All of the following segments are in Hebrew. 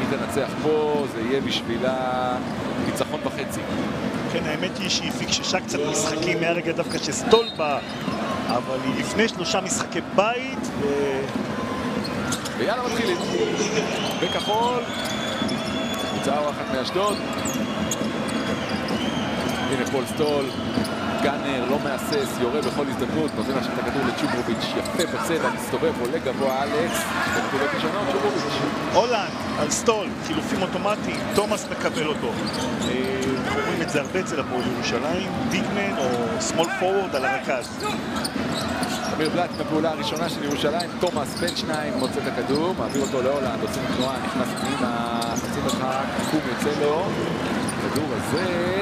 היא תנצח פה, זה יהיה בשבילה ניצחון וחצי. כן, האמת היא שהיא פיקששה קצת משחקים מהרגע דווקא שסטול בא, אבל היא לפני 3 משחקי בית ויאללה מתחילים. בכחול, קבוצה אחת מאשדוד. הנה פול סטול, גאנר, לא מהסס, יורה בכל הזדמנות, נותן עכשיו את הכדור לצ'וברוביץ', יפה בצבע, מסתובב, עולה גבוה אלכס, בנקודות ראשונות, צ'וברוביץ'. הולנד על סטול, חילופים אוטומטיים, תומאס מקבל אותו. אנחנו רואים את זה הרבה אצל הפועל ירושלים, ביגמן או סמול פורוורד על הרכז. תמיר בלאט בפעולה הראשונה של ירושלים, תומאס בן 2 מוצא את הכדור, מעביר אותו להולנד, עושים תנועה, נכנס פנימה, חצי מרחק, קום יוצא לו, הכדור הזה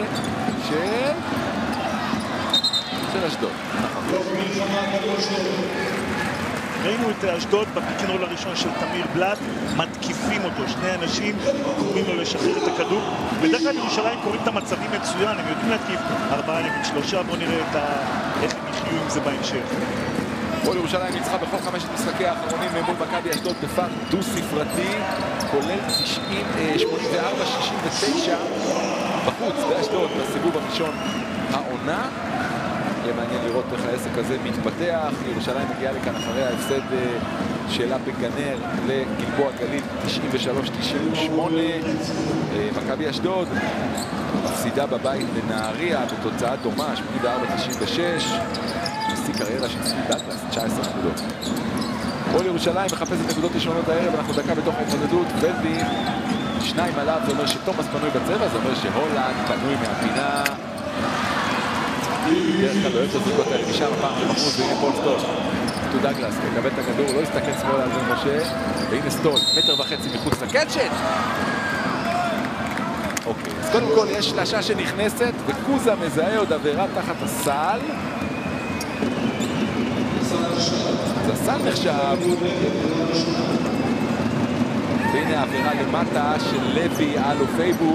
של אשדוד. ראינו את אשדוד בפיק-אנד-רול הראשון של תמיר בלאט, מתקיפים אותו, שני אנשים קוראים לו לשחרר את הכדור. בדרך כלל ירושלים קוראים את המצבים מצוין, הם יודעים להתקיף 4 נגד 3, בואו נראה איך הם יחיו עם זה בהמשך. הפועל ירושלים ניצחה בכל 5 משחקי האחרונים מול מכבי אשדוד בפער דו-ספרתי, כולל 84-69 בחוץ באשדוד בסיבוב הראשון העונה. יהיה מעניין לראות איך העסק הזה מתפתח. ירושלים מגיעה לכאן אחרי ההפסד שלה בגנר לגלבוע גליל 93-98. מכבי אשדוד מפסידה בבית לנהריה בתוצאה דומה 84-96. בשיא קריירה של סטיב דאגלס 19 נקודות. הפועל ירושלים מחפשת נקודות ראשונות הערב, אנחנו דקה בתוך ההתמודדות. ולדי 2 עליו, זה אומר שתומאס פנוי בצבע, זה אומר שהולנד פנוי מהפינה. דרך כלל אוהב את הזוגות האלה משם הפעם שמחרות, והנה פול סטול. סטו דאגלס מקבל את הכדור, לא יסתכל שמאלה על בן משה, והנה סטול, 1.5 מטר מחוץ לקצ'ט. אוקיי, אז קודם כל יש שלשה שנכנסת, וקוזה מזהה עוד עבירה תחת הסל. אז הסל נחשב. והנה העבירה למטה של לוי על אופייבו.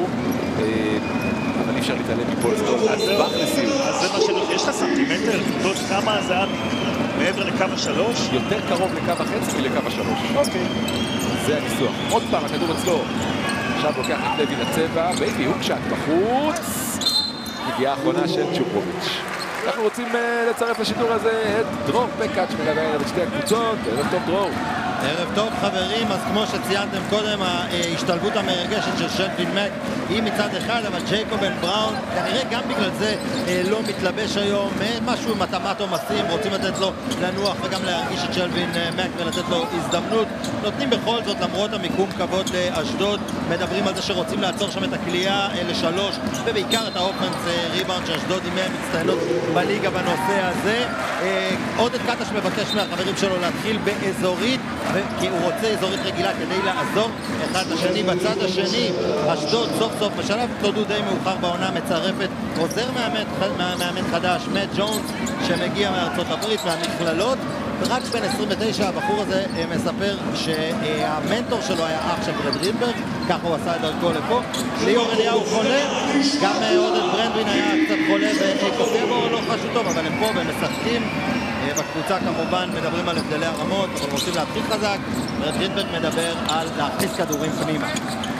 אבל אי אפשר להתעלם מפול סטול. הצבח לסיום. אז זה מה שלא, יש לך סנטימטר? תבדוק כמה זה היה מעבר לקו 3? יותר קרוב לקו החצי מלקו 3. אוקיי. זה הניסוח. עוד פעם, הכדור אצלו. עכשיו לוקח את לוי לצבע, בייבי הוקשט בחוץ. מגיעה האחרונה של צ'וברוביץ'. אנחנו רוצים לצרף לשידור הזה את דרור פקאץ' מלווה הערב את שתי הקבוצות. ערב טוב דרור. ערב טוב חברים, אז כמו שציינתם קודם, ההשתלבות המרגשת של שלווין מק היא מצד אחד, אבל ג'ייקובן בראון כנראה גם בגלל זה לא מתלבש היום, משהו עם התאמת עומסים, רוצים לתת לו לנוח וגם להרגיש את שלווין מק ולתת לו הזדמנות. נותנים בכל זאת למרות המיקום כבוד לאשדוד, מדברים על זה שרוצים לעצור שם את הקליעה ל3 ובעיקר את האופנס ריבאונד שאשדוד עם מצטיינות בליגה בנושא הזה. עודד קטש מבקש מהחברים שלו להתחיל באזורית, כי הוא רוצה אזורית רגילה כדי לעזור אחד לשני. בצד השני אשדוד סוף סוף בשלב תודו די מאוחר בעונה מצרפת עוזר מאמן חדש, מאט ג'ונס, שמגיע מארצות הברית מהמכללות, רק בן 29. הבחור הזה מספר שהמנטור שלו היה אח של ברד רינברג, ככה הוא עשה את דרכו לפה. ליאור אליהו חולה, גם עודד ברנדווין היה קצת חולה וקופייבו לא חשו טוב, אבל הם פה והם משחקים. בקבוצה כמובן מדברים על הבדלי הרמות, אבל רוצים להתחיל חזק. ברד רינברג מדבר על להכניס כדורים פנימה.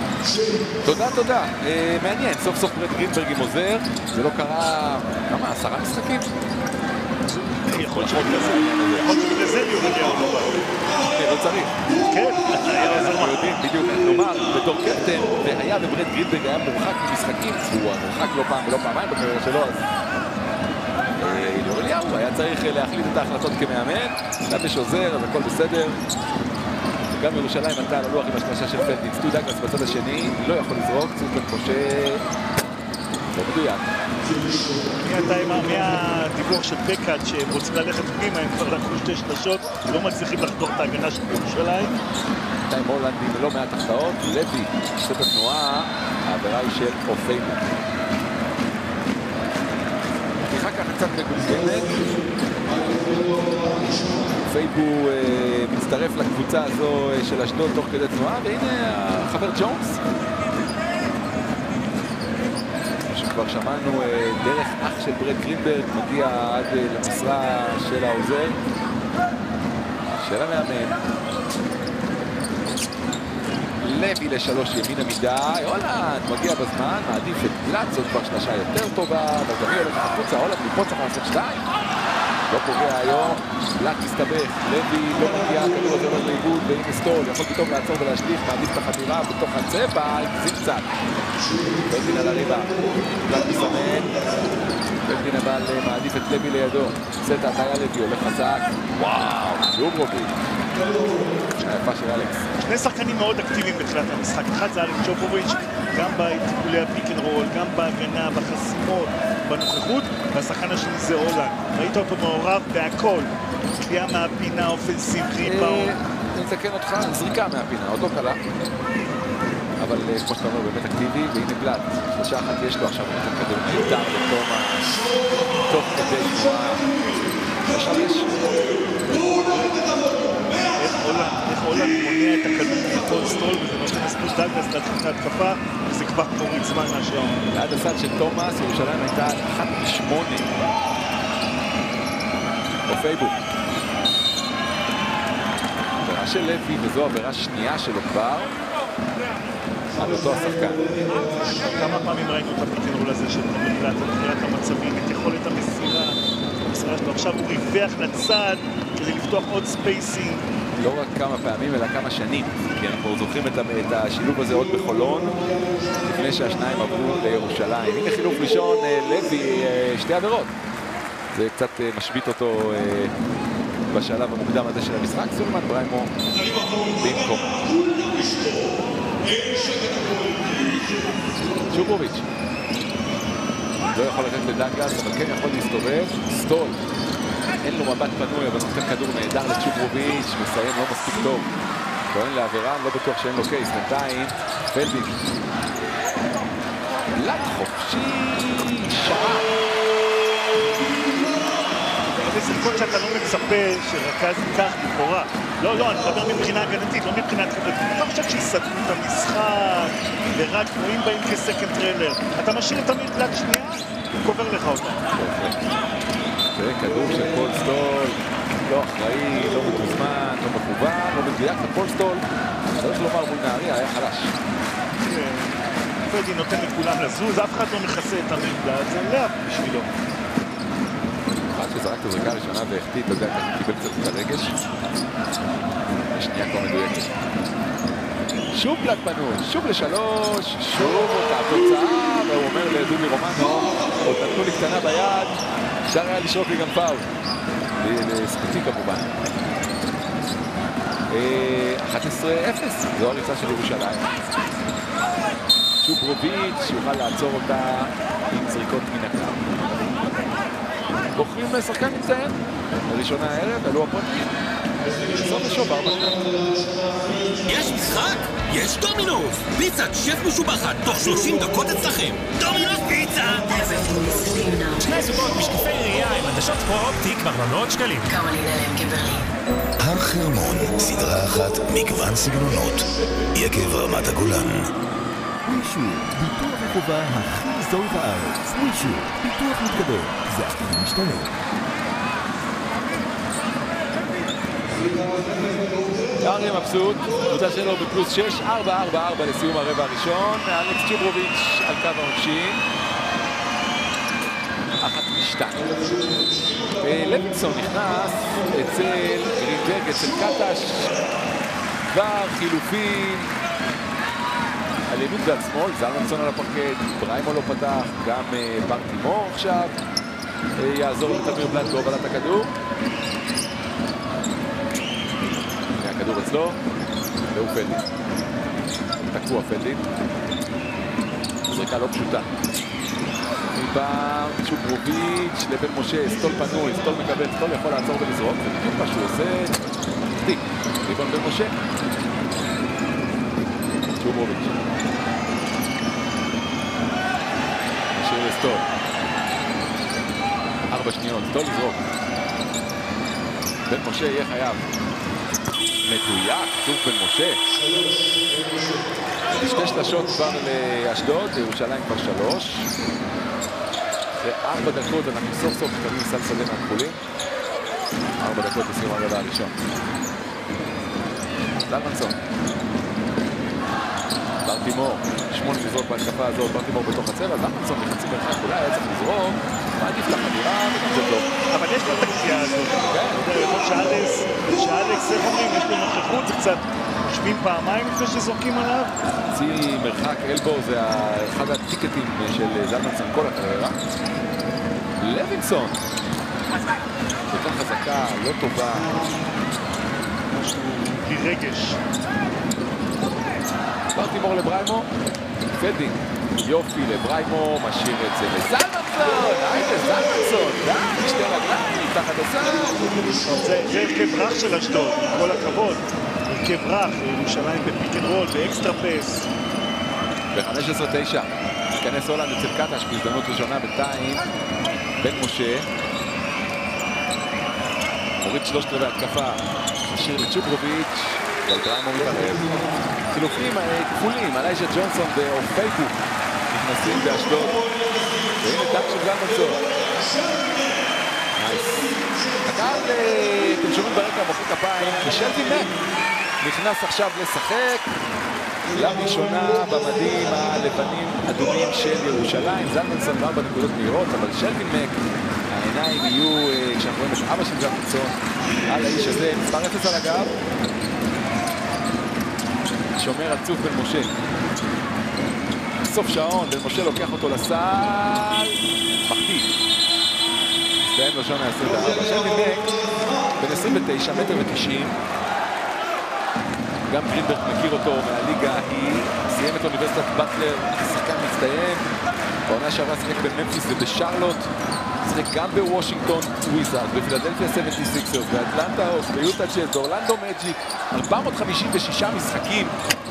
תודה. מעניין, סוף סוף ברד רינברג עם עוזר. זה לא קרה, כמה? 10 משחקים? יכול להיות שבגלל זה ליאור אליהו לא בא. לא צריך. כן, אנחנו יודעים בדיוק, כלומר, בתור קפטן, והיה וברד רינברג היה מורחק ממשחקים, הוא מורחק לא פעם ולא פעמיים בקריירה שלו, אז ליאור אליהו היה צריך להחליט את ההחלטות כמאמן, נבש עוזר, אז הכל בסדר. גם ירושלים עלתה על הלוח עם השלשה של פלדין. סטו דאגלס בצד השני, לא יכול לזרוק, צוקן חושב, לא מדויק. מהדיווח של פקאץ' שהם רוצים ללכת פנימה, הם כבר לקחו 2 שלשות, לא מצליחים לחתוך את ההגנה של ירושלים. בינתיים הולנדים ולא מעט החטאות, לוי עושה את התנועה, העבירה היא של אופייבו. פתיחה ככה קצת מגולגלת. אופייבו מצטרף לקבוצה הזו של אשדוד תוך כדי תנועה, והנה החבר ג'ונס. שכבר שמענו דרך אח של ברד גרינברג מגיע עד למשרה של העוזר של המאמן. לוי לשלוש ימינה מדי, הולנד מגיע בזמן, מעדיף את בלאט, זאת כבר שלשה יותר טובה, אבל גם היא הולכת החוצה, הולנד מפה צריך לעשות 2. לא פוגע היום, בלאט מסתבך, לוי לא מגיע, הכדור הזה לא לאיבוד, והנה סטול, יכול פתאום לעצור ולהשליך, מעדיף את החדירה בתוך הצבע, הגזים קצת. בלדין על הריבה, בלאט מסמן, בלדין אבל מעדיף את לוי לידו, עושה את ההטיה לוי, הולך חזק, וואו, צ'וברוביץ'. היפה של אלכס. שני שחקנים מאוד אקטיביים בתחילת המשחק. אחד זה אלכס צ'וברוביץ', גם בטיפולי הפיק אנד רול, גם בהגנה, בחסימות, בנוכחות, והשחקן השני זה הולנד. ראית אותו מעורב בהכל. קליעה מהפינה, אופנסיב, ריבאונד. אני אתקן אותך, זריקה מהפינה, עוד לא קלה. אבל כמו שאתה אומר, באמת אקטיבי, והנה בלאט. שלושה אחת יש לו עכשיו, נותן כדור נהדר לתומאס. תוך כדי תנועה. יש. איך הולנד מונע את הכדור מפול סטול, וזה נותן לספוס דאגלס להתחיל את ההתקפה, וזה כבר פורץ זמן מהשעון. עד הסד של תומאס, ירושלים הייתה 1-8. בפייבוק. עבירה של לוי, וזו עבירה שנייה שלו כבר. על אותו השחקן. כמה פעמים ראינו את הפיקנרול הזה של בלאט, את בחירת המצבים, את יכולת המסירה שלו. עכשיו הוא ריווח לצד כדי לפתוח עוד ספייסינג. לא רק כמה פעמים, אלא כמה שנים. כי אנחנו זוכרים את השילוב הזה עוד בחולון, לפני שהשניים עברו לירושלים. הנה חילוף ראשון, לוי, 2 עבירות. זה קצת משבית אותו בשלב המוקדם הזה של המשחק. סולמן בריימו במקום. צ'וברוביץ' לא יכול לתת לדאגלס, אבל כן יכול להסתובב. סטול, אין לו מבט פנוי, אבל נותן כדור נהדר לצ'וברוביץ', מסיים לא מספיק טוב. טוען לעבירה, לא בטוח שאין לו קייס. בינתיים, פלדין. בלאט חופשי, שעה. זה זריקות שאתה לא מצפה שרכז ייקח לכאורה. לא, אני מדבר מבחינה הגנתית, לא מבחינת חברתית. אתה חושב שיסתכלו את המשחק, ורק רואים בהם כסקנד טריילר. אתה משאיר את אמיר בלאט שנייה, הוא קובר לך אותה. זה כדור של פול סטול, לא אחראי, לא מתוזמן, לא מכוון, לא מדויק. ופול סטול, צריך לומר מול נהריה, היה חלש. פלדין נותן לכולם לזוז, אף אחד לא מכסה את אמיר בלאט, זה לאפ בשבילו. שזרק את הזריקה הראשונה והחטיא, אתה יודע, ככה קיבל קצת את הרגש. השנייה כבר מדויקת. שוב בלאט פנוי, שוב לשלוש, שוב אותה תוצאה, והוא אומר לדובי רומנו, עוד נתנו לי קטנה ביד, אפשר היה לשרוק לי גם פאול. לזכותי כמובן. 11-0, זו הריצה של ירושלים. צ'וברוביץ' יוכל לעצור אותה עם זריקות מן הקו. בוחרים שחקן מצטיין. לראשונה הערב, אלו הפרטים. סוף ושוב, 4-2. יש משחק? יש דומינוס! פיצת שף משובחת, תוך 30 דקות אצלכם. דומינוס פיצה! 2 זוגות משקפי ראייה עם עדשות פרו-אופטי כבר במאות שקלים. כמה להיעלם כברלין. הר חרמון, סדרה אחת, מגוון סגנונות. יקב רמת הגולן. ווישו, ביטוח החובה הכי זול בארץ. ווישו, ביטוח מתקדם, זה הכי משתנה. אריה מבסוט, קבוצה שלו בפלוס 6, 4-4-4 לסיום הרבע הראשון. אלכס צ'וברוביץ' על קו העונשין. 1-2. לוינסון נכנס אצל גרינברג, אצל קטש. כבר חילופים. על ימין ועל שמאל, זלמנסון על הפרקט, בריימו לא פתח, גם בר תימור עכשיו יעזור לתמיר בלאט בהובלת הכדור. הנה הכדור אצלו, והוא פלדין. תקוע פלדין. זריקה לא פשוטה. מפעם צ'וברוביץ' לבן משה, סטול פנוי, סטול מקבל, סטול יכול לעצור ולזרוק, זה בדיוק מה שהוא עושה. תיק, ריבון בן משה. צ'וברוביץ'. משאיר לסטול. 4 שניות, סטול לזרוק. בן משה יהיה חייב. מדויק, סוף בן משה. 2 שלשות כבר לאשדוד, לירושלים כבר 3. אחרי 4 דקות אנחנו סוף סוף מקבלים סל שדה מהכחולים. 4 דקות בסיום הרבע הראשון. זלמנסון. ברטימור, 8 לזרוק בהתקפה הזאת, ברטימור בתוך הצבע, אז זלמנסון מחצי מרחק, אולי היה צריך לזרוק, מעדיף את החדירה, וגם זה טוב. אבל יש לו את הקציעה הזאת. כן. אתה יודע, יכול שאלכס, איך אומרים, יש לו נוכחות, זה קצת חושבים פעמיים לפני שזורקים עליו. חצי מרחק אלבו זה אחד הטיקטים של זלמנסון כל הקריירה. לוינסון. יותר חזקה, לא טובה. משהו בלי רגש. ברטימור לבריימו, פלדינג, יופי לבריימו, משאיר את זה לזלמנסון, היידה זלמנסון, די, שתי רגליים, תחת הסל. זה הרכב רך של אשדוד, עם כל הכבוד. הרכב רך, ירושלים בפיק אנד רול, באקסטרה פס. ב-15-9, ייכנס הולנד אצל קטש בהזדמנות ראשונה בינתיים, בן משה. מוריד 3 רבעי התקפה, משאיר לצ'ופרוביץ', ולבריימו מתערב. חילופים כפולים, אלייג'ה ג'ונסון ואופייפו נכנסים באשדוד. והנה דק של זלמנסון. נייס. הקהל, אתם שומעים ברקע מוחא כפיים, ושלווין מק נכנס עכשיו לשחק. לראשונה במדים הלבנים אדומים של ירושלים. זלמנסון 4 נקודות מהירות, אבל שלווין מק, העיניים יהיו, כשאנחנו רואים את אבא של זלמנסון, על האיש הזה, מספר 0 על הגב. שומר עצוב בן משה. סוף שעון, בן משה לוקח אותו לסל. מחטיא. מסתיים לו שעון ה-24. שלווין מק, בן 29, 1.90 מטר. גם גרינברג מכיר אותו מהליגה ההיא. סיים את אוניברסיטת באטלר, שחקן מצטיין. בעונה שעברה שיחק בממפיס ובשרלוט. שיחק גם בוושינגטון וויזארד, בפילדלפיה 76ers, באטלנטה הוקס, ביוטה ג'אז, באורלנדו מג'יק. 456 משחקים.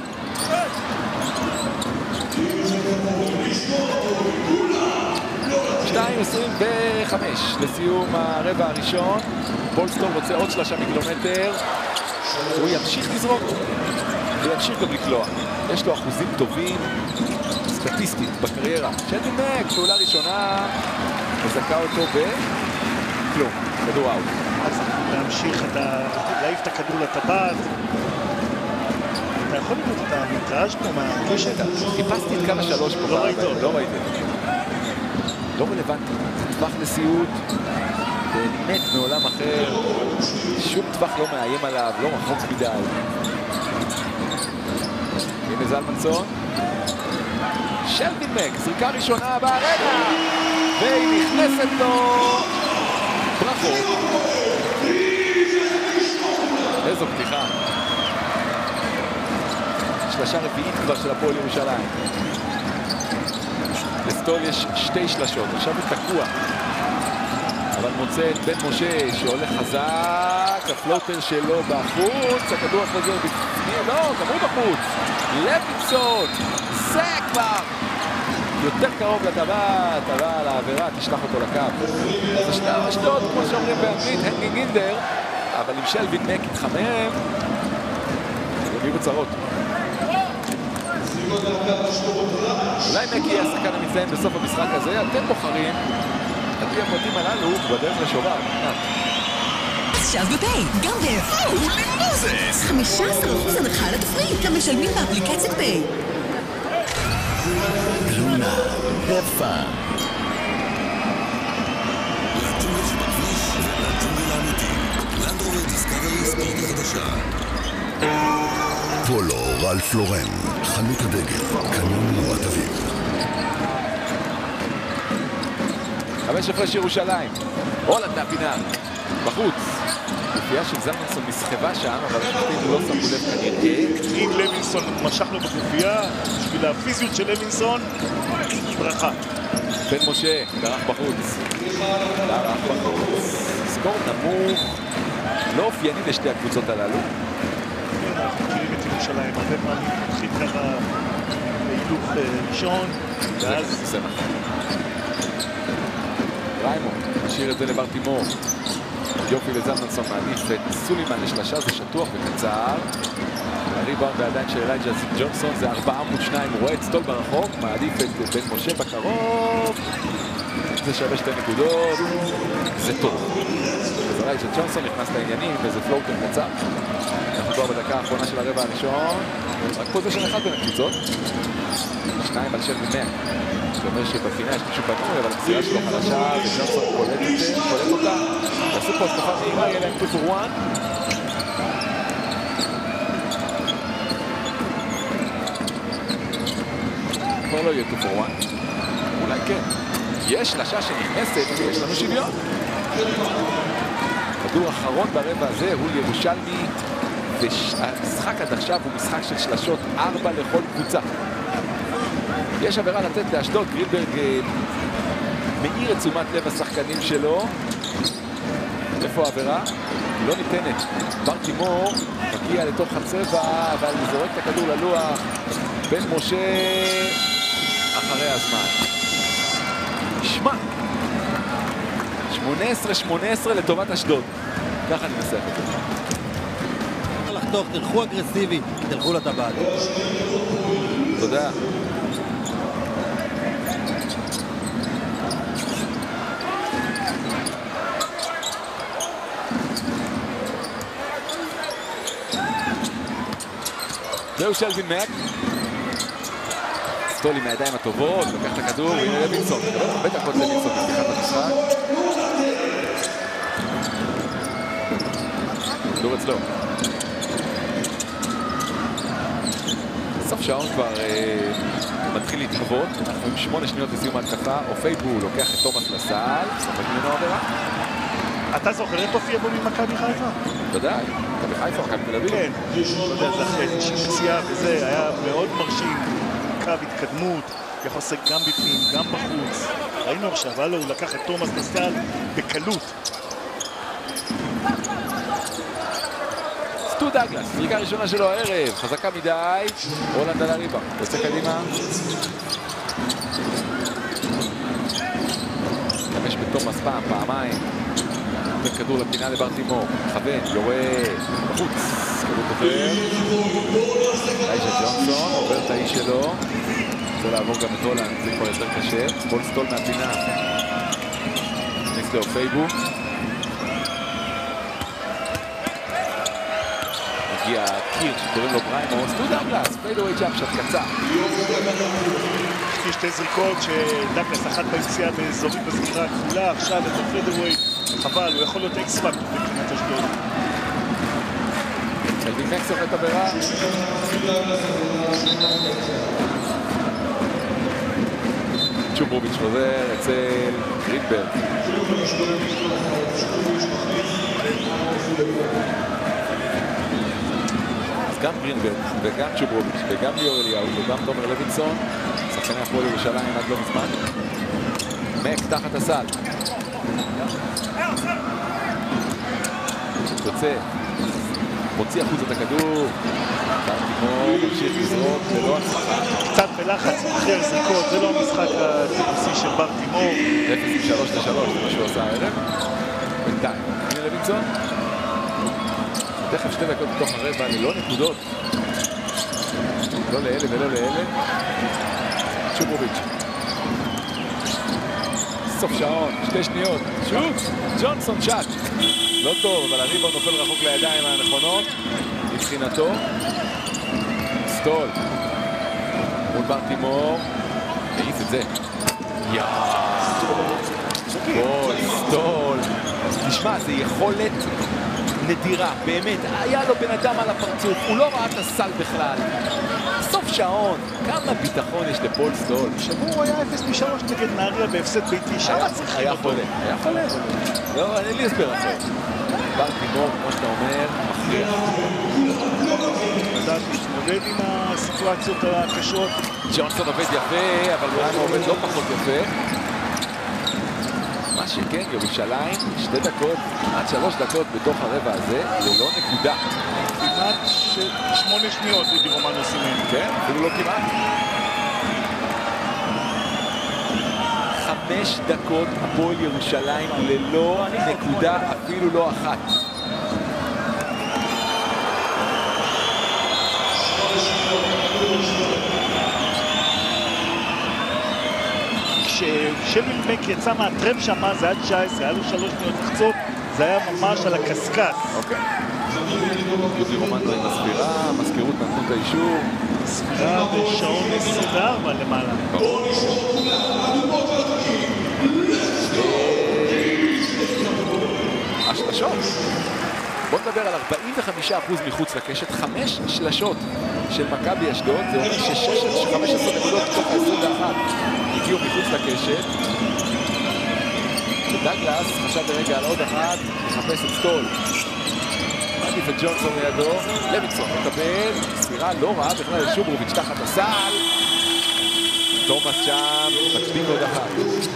שתיים 25 לסיום הרבע הראשון. בולסטון רוצה עוד 3 קילומטר. הוא ימשיך לזרוק וימשיך גם לקלוע. יש לו אחוזים טובים סטטיסטית בקריירה. שלווין מק, פעולה ראשונה, מזכה אותו בכלום, כדור אאוט. אז להמשיך, להעיף את הכדור לטבעת. אתה יכול לראות את המטראז' פה מהקשת? חיפשתי את קו 3 פה. לא ראיתי. לא ראיתי. לא רלוונטי. טווח נשיאות, באמת מעולם אחר. שום טווח לא מאיים עליו, לא רחוק מדי. הנה זלמנסון. שלווין מק, זריקה ראשונה בארנה. והיא נכנסת לו. ברכות. איזו פתיחה. שלשה רביעית כבר של הפועל ירושלים. לסטול יש 2 שלשות, עכשיו הוא תקוע. אבל מוצא את בן משה שעולה חזק, הפלוטר שלו בחוץ, הכדור חוזר בפנים, לא, גם הוא בחוץ. לוינסון, זה כבר יותר קרוב לטבעת, אבל העבירה תשלח אותו לקו. אז השנייה אשדוד, כמו שאומרים באנגלית, הנגינג אינדר, אבל אם שלווין מק יתחמם, יביא בצרות. אולי מק יהיה השחקן המצטיין בסוף המשחק הזה, אתם בוחרים, על פי הפרטים הללו, בדרך לשובר. עכשיו בפיי, גם מוזס! 15% הנחה לתפריט, גם משלמים באפליקציית פיי. לונה, have fun. לג'ונגל שבכביש ולג'ונגל האמיתי. לנד רובר דיסקאברי ספורט החדשה. פולו רלף לורן, חנות הדגל, קניון רמת אביב. 5 הפרש ירושלים. הולנד מהפינה. בחוץ. גופייה של זלמנסון נסחבה שם, אבל השופטים לא שמו לב כנראה. אם לוינסון משך לו בגופייה, בשביל הפיזיות של לוינסון, ברכה. בן משה, דרך בחוץ. דרך בחוץ. סקור נמוך. לא אופייני לשתי הקבוצות הללו. אנחנו מכירים את ירושלים, הרבה פעמים מתחיל ככה בהילוך ראשון, ואז... זה נכון. ריימו, משאיר את זה לברטימור. יופי לזלמנסון, מעדיף את סולימן לשלשה, זה שטוח וקצר. הריבאונד בידיים של אלייג'ה ג'ונסון, זה 4 עמוד 2, הוא רואה את סטול ברחוק, מעדיף את בן משה בקרוב. זה שווה 2 נקודות, זה טוב. אז אלייג'ה ג'ונסון נכנס לעניינים, וזה פלוטר קצר. אנחנו כבר בדקה האחרונה של הרבע הראשון. רק פוזיישן אחד בין הקבוצות. 2 על שלווין מק. זה אומר שבפינה יש מישהו פנוי, אבל המסירה שלו חלשה, וג'ונסון קולט אותה. ועשו פה התקפה מהירה, יהיה להם 2 for 1. כבר לא יהיה 2 for 1. אולי כן. יש שלשה שנכנסת, ויש לנו שוויון. כדור אחרון ברבע הזה הוא ירושלמי, והמשחק עד עכשיו הוא משחק של שלשות 4 לכל קבוצה. יש עבירה לתת לאשדוד, גרינברג מאיר את תשומת לב השחקנים שלו. איפה העבירה? לא ניתנת. ברטימור מגיע לתוך הצבע, אבל זורק את הכדור ללוח. בן משה אחרי הזמן. שמע, 18-18 לטובת אשדוד. ככה אני מנסח את זה. לחתוך, תלכו אגרסיבי, תלכו לטבעת. תודה. זהו שלווין מק. סטול עם הידיים הטובות, לוקח את הכדור, והנה לוינסון. בטח עוד לוינסון בפתיחת המשחק. כדור אצלו. סוף שעון כבר מתחיל להתחוות. אנחנו עם 8 שניות לסיום ההתקפה. אופייבו לוקח את תומאס לסל, סופק ממנו עבירה. אתה זוכר את אופייבו ממכבי חיפה? ודאי, מכבי חיפה, מכבי תל אביב. כן, זה אחרי איזושהי פציעה וזה, היה מאוד מרשים. קו התקדמות, יכול לעשות גם בפנים, גם בחוץ. ראינו עכשיו, הלו, הוא לקח את תומאס לסל בקלות. סטו דאגלס, זריקה ראשונה שלו הערב, חזקה מדי, רולנד על הריבה, יוצא קדימה. חמש בתומאס פעמיים. נותן כדור לפינה לברטימור, מכוון, יורה בחוץ, כדור עובר. האיש של ג'ונסון, עובר את האיש שלו. רוצה לעבור גם את הולנד, זה כבר יותר קשה. בול סטול מהפינה. נכנס לאופייבו. מגיע קיר שקוראים לו בריימוס, סטו דאגלס, פיידווי ג'אמפ שט קצר. יש 2 זריקות שדאגלס אחת ביציאה באזורית בסגירה הכפולה, עכשיו את הפיידווי, חבל, הוא יכול להיות אקס פקטור מבחינת אשדוד. שלווין מק סופט עבירה. צ'וברוביץ' חוזר אצל גרינברג. אז גם גרינברג וגם צ'וברוביץ' וגם ליאור אליהו וגם תומר לוינסון, שחקני הפועל ירושלים עד לא מזמן. מק תחת הסל. יוצא. מוציא החוץ את הכדור. ברטימור ממשיך לזרוק ללא הצלחה. קצת בלחץ, אחרי זריקות, זה לא המשחק הטיפוסי של ברטימור. 0-3-3, זה מה שהוא עשה הערב. בינתיים, הנה לוינסון. תכף 2 דקות בתוך הרבע, ללא נקודות. לא לאלה ולא לאלה. צ'וברוביץ'. סוף שעון, 2 שניות. שוט! ג'ונסון שט. לא טוב, אבל הריבון נופל רחוק לידיים הנכונות. מבחינתו. סטול. מול ברטימור. העיף את זה. סטול. תשמע, זה יכולת נדירה, באמת. היה לו בן אדם על הפרצוף, הוא לא ראה את הסל בכלל. סוף שעון, כמה ביטחון יש לפול סטול. שבוע היה 0-3 נגד נהריה בהפסד ביתי, שמה צריכים אותו. היה חולה. לא, אין לי הסבר אחר. ברטימור, כמו שאתה אומר, מכריע. לדעת להתמודד עם הסיטואציות הקשות. ג'ונסון עובד יפה, אבל בריימו עובד לא פחות יפה. מה שכן, ירושלים, 2 דקות, עד 3 דקות בתוך הרבע הזה, ללא נקודה. כמעט 8 שניות לידי רומן סימן. כן, אפילו לא כמעט. 5 דקות הפועל ירושלים ללא נקודה, אפילו לא אחת. כששלווין מק יצא מהטרם שמה, זה היה 19, היה לו 3 שניות לחצות, זה היה ממש על הקסקס. אוקיי. דודי רומנדו עם הספירה, המזכירות נתנו את האישור. ספירה ושעון 24 למעלה. השלשות. בוא נדבר על 45% מחוץ לקשת, 5 שלשות של מכבי אשדוד, זה אומר ש15 נקודות מתוך ה-21 הגיעו מחוץ לקשת. ודגלס חשב ברגע על עוד אחת, מחפש את סטול. מעדיף את ג'ונסון לידו, לוינסון מקבל, ספירה לא רעה בכלל את שוברוביץ' תחת הסל. תומאס שם, מצביק עוד אחת.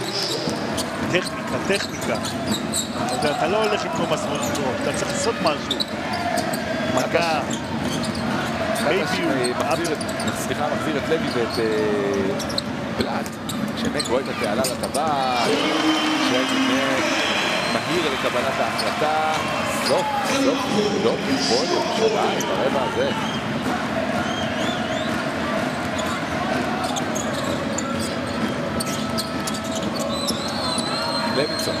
טכניקה. אתה לא הולך עם תומאס מונטרו, אתה צריך לעשות משהו. מגע. מחזיר את לוי ואת בלאט. שמק רואה את התעלה לטבעת. שמק מהיר לקבלת ההחלטה. סוף, לא תפול ירושלים ברבע הזה. לוינסון.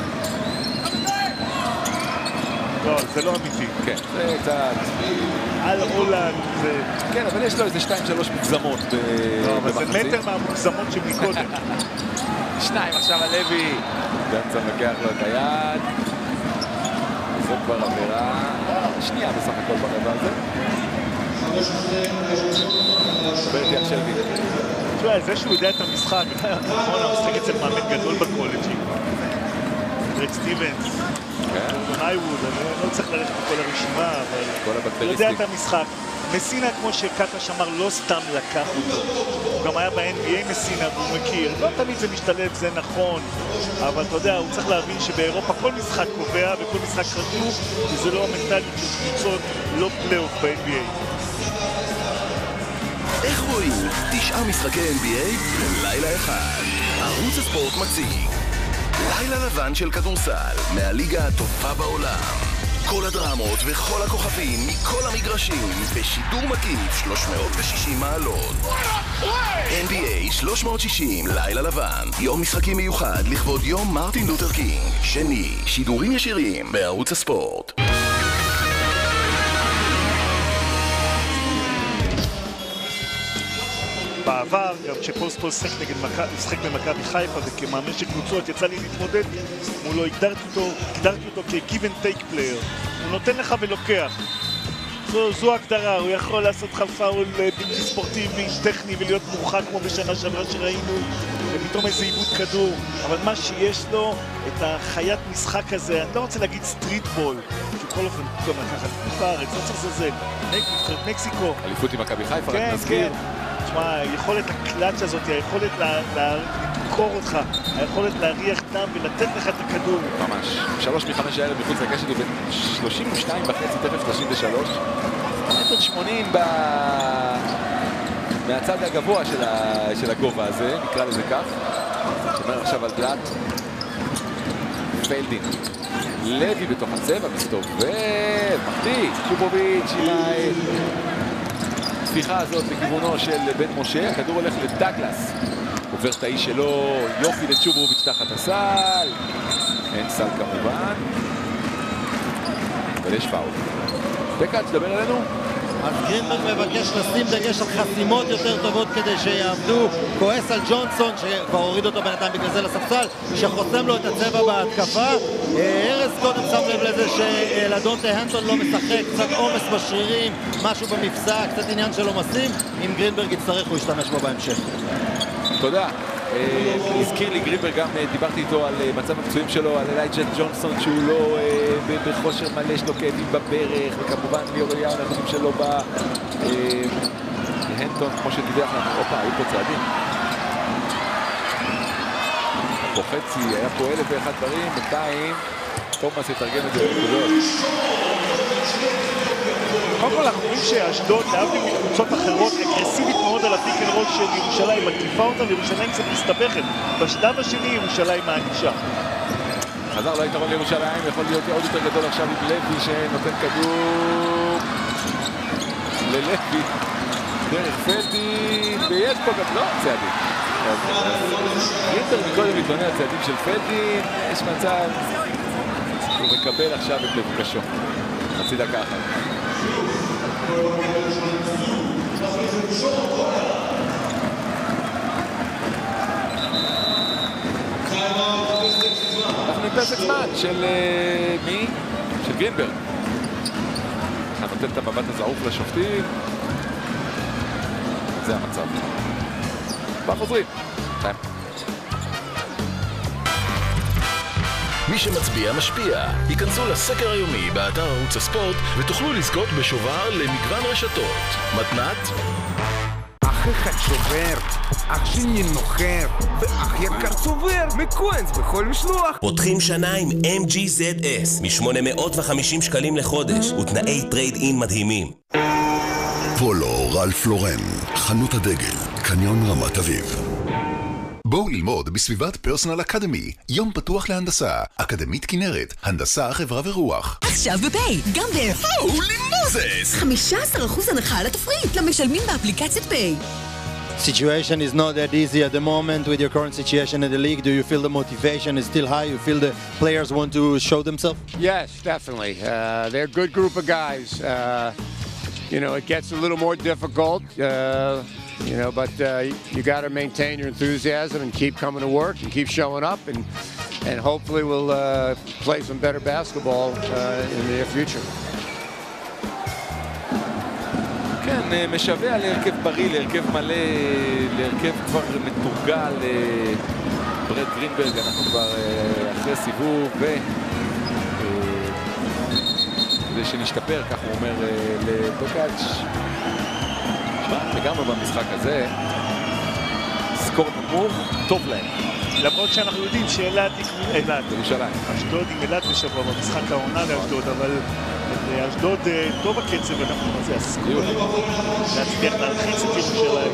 לא, זה לא אמיתי. כן, זה קצת... על הולנד זה... כן, אבל יש לו איזה 2-3 מוגזמות לא, אבל זה מטר מהמוגזמות שמקודם. 2 עכשיו על לוי. גנצה לוקח לו את היד. זאת כבר עבירה. שנייה בסך הכל ברבע הזה. ברתי על שלוי. תשמע, זה שהוא יודע את המשחק, נכון, הוא משחק אצל מאמן גדול בקולג'י. דרק סטיבנס. גורדון איווד, אני לא צריך ללכת בכל הרשימה, אבל הוא יודע את המשחק. מסינה, כמו שקטש אמר, לא סתם לקח אותו. הוא גם היה ב-NBA מסינה והוא מכיר. לא תמיד זה משתלב, זה נכון. אבל אתה יודע, הוא צריך להבין שבאירופה כל משחק קובע וכל משחק חשוב, וזה לא המנטליות של קבוצות, לא פלייאוף ב-NBA. איך רואים 9 משחקי NBA בלילה אחד? ערוץ הספורט מציג לילה לבן של כדורסל מהליגה הטובה בעולם. כל הדרמות וכל הכוכבים מכל המגרשים בשידור מקיף 360 מעלות. NBA 360 לילה לבן, יום משחקים מיוחד לכבוד יום מרטין לותר קינג. שני, שידורים ישירים בערוץ הספורט. בעבר, גם כשפוסטפול שחק במכבי חיפה וכמאמן של קבוצות יצא לי להתמודד מולו, הגדרתי אותו כ-give and take player. הוא נותן לך ולוקח. זו הגדרה, הוא יכול לעשות לך פאול בלתי ספורטיבי, טכני ולהיות מורחק כמו בשנה שעברה שראינו ופתאום איזה איבוד כדור, אבל מה שיש לו, את החיית משחק הזה, אני לא רוצה להגיד סטריט בול, שכל אופן גם לקחת בארץ, לא צריך לזלזל, נבחרת מקסיקו. אליפות עם מכבי חיפה, רק נזכיר. תשמע, היכולת הקלאץ' הזאת, היכולת לדקור אותך, היכולת להריח דם ולתת לך את הכדור. ממש. 3 מ-5 האלה מחוץ לקשת הוא בין 32.5 תכף 33. 1.80 מהצד הגבוה של הגובה הזה, נקרא לזה כך. שומר עכשיו על בלאט. פלדין. לוי בתוך הצבע, מסתובב, מחטיא, שוברוביץ' עם התפיחה הזאת לכיוונו של בן משה, הכדור הולך לדגלס, עובר את האיש שלו, יופי לצ'וברוביץ' תחת הסל, אין סל כמובן, אבל יש פאול. דקה, תדבר עלינו? אז גרינברג מבקש לשים דגש על חסימות יותר טובות כדי שיעבדו. כועס על ג'ונסון שכבר הוריד אותו בינתיים בגלל זה לספסל, שחוסם לו את הצבע בהתקפה. ארז קודם שם לב לזה שלדונטה הנטון לא משחק, קצת עומס בשרירים, משהו במפסע, קצת עניין של עומסים. אם גרינברג יצטרך הוא ישתמש בו בהמשך. תודה. הזכיר לי גרינברג, גם דיברתי איתו על מצב הפצועים שלו, על אלייג'ה ג'ונסון שהוא לא בכושר מלא, יש לו כאבים בברך, וכמובן ליאור אליהו הנתונים שלו בהנטון, כמו שדיווח לנו. אופה, היו פה צעדים. פה חצי, היה פה 1,001 דברים, בינתיים תומאס יתרגם את זה בנקודות. קודם כל אנחנו רואים שאשדוד, להבדיל מקבוצות אחרות, אגרסיבית מאוד על הפיק אנד רול של ירושלים, מתקיפה אותה וירושלים קצת מסתבכת. בשלב השני ירושלים מענישה. חזר לו היתרון לירושלים, יכול להיות עוד יותר גדול עכשיו עם לוי שנותן כדור ללוי דרך פלדין, ויש פה גם לא צעדים. גרינברג מקודם מתלונן על צעדים של פלדין, יש מצב הוא מקבל עכשיו את מבוקשו. חצי דקה אחת. אנחנו עם פסק זמן של מי? של גרינברג. נותן את המבט הזעוף לשופטים. זה המצב. בחוזרים. מי שמצביע משפיע. היכנסו לסקר היומי באתר ערוץ הספורט ותוכלו לזכות בשובר למגוון רשתות. מתנת? אח אחד שובר, אח שני נוחר, ואח יקר צובר מקוינס בכל משלוח. פותחים שנה עם MGZS מ-850 שקלים לחודש ותנאי טרייד אין מדהימים. פולו רלף לורן, חנות הדגל, קניון רמת אביב. בואו ללמוד בסביבת פרסונל אקדמי, יום פתוח להנדסה, אקדמית כנרת, הנדסה, חברה ורוח. עכשיו בפיי, גם הולי מוזס! 15% הנחה על התפריט למשלמים באפליקציית פיי. Situation is not that easy at the moment with your current situation in the league. Do you feel the motivation is still high? You feel the players want to show themselves? Yes, definitely. They're a good group of guys. You know, it gets a little more difficult. You know, but you got to maintain your enthusiasm and keep coming to work and keep showing up, and hopefully we'll play some better basketball in the near future. כן, משווה להרכב בריא, להרכב מלא, להרכב כבר מתורגל. ברד גרינברג, אנחנו כבר אחרי סיבוב ושנשתפר, כך הוא אומר לפוקאץ'. לגמרי במשחק הזה, סקור נמוך, טוב להם. למרות שאנחנו יודעים שאלת, ירושלים. אשדוד עם אלת בשבוע במשחק העונה לאשדוד, אבל אשדוד טוב הקצב, ואנחנו מה זה הסקור. להצליח להלחיץ את ירושלים.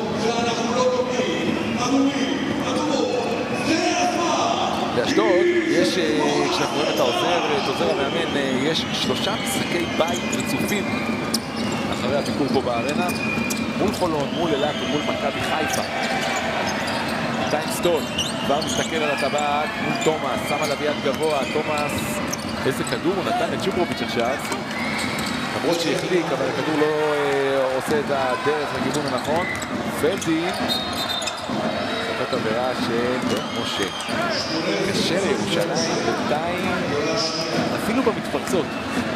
לאשדוד יש, כשאנחנו רואים את העוזר המאמן, יש 3 משחקי בית רצופים אחרי הביקור פה בארנה. מול חולון, מול אלת ומול מכבי חיפה. עדיין סטול, כבר מסתכל על הטבעת מול תומאס, שם עליו יד גבוה, תומאס, איזה כדור הוא נתן את צ'וברוביץ' עכשיו. למרות שהחליק, אבל הכדור לא עושה את הדרך לכיוון הנכון. פלדין, זאת עבירה של בן משה. קשה לירושלים, בינתיים, אפילו במתפרצות.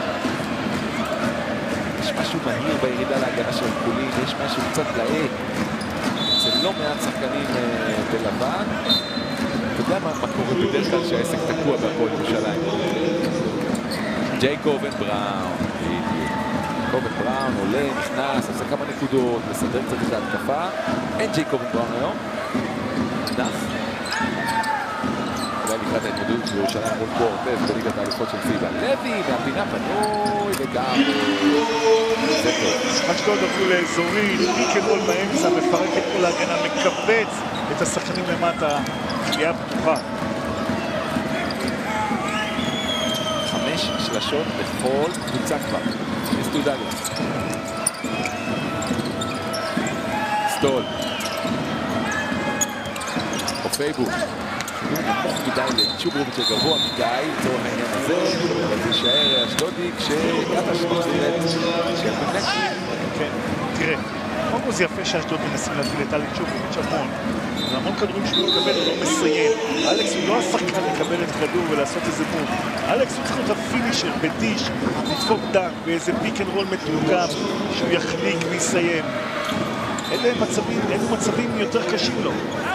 יש משהו מהיר בירידה להגנה של הקולים, יש משהו קצת לעט. זה לא מעט שחקנים בלבן. אתה יודע מה קורה בדרך כלל שהעסק תקוע בהפועל ירושלים? ג'ייקובן בראון. ג'ייקובן בראון עולה, נכנס, עושה כמה נקודות, מסדר קצת את ההתקפה. אין ג'ייקובן בראון היום. נח. אולי לקראת ההתמודדות של ירושלים מול פורטס בליגת האלופות של פיבה. לוי מהפינה פנוי לגמרי. זה טוב. אשדוד עברו לאזורי, פיקנרול באמצע, מפרק את כל ההגנה, מקבץ את השחקנים למטה, קליעה פתוחה. 5 שלשות בכל קבוצה כבר. מסטודליוס. סטול. אופייבו. נמוך מדי לצ'וברוביץ' הגבוה מדי, לצורך העניין הזה, אבל זה יישאר אשדודי כשקטש מחזירת של באמת. כן, תראה, קודם כל זה יפה שאשדוד מנסים להפעיל את אלכס צ'וברוביץ' המון. והמון כדורים שהוא מקבל, הוא לא מסיים. אלכס הוא לא השחקן לקבל את כדור ולעשות איזה מוב. אלכס הוא צריך להיות הפינישר, בדיש, לדפוק דנק, באיזה פיק אנד רול מתלוקם, שהוא יחליק ויסיים. אלו מצבים יותר קשים לו.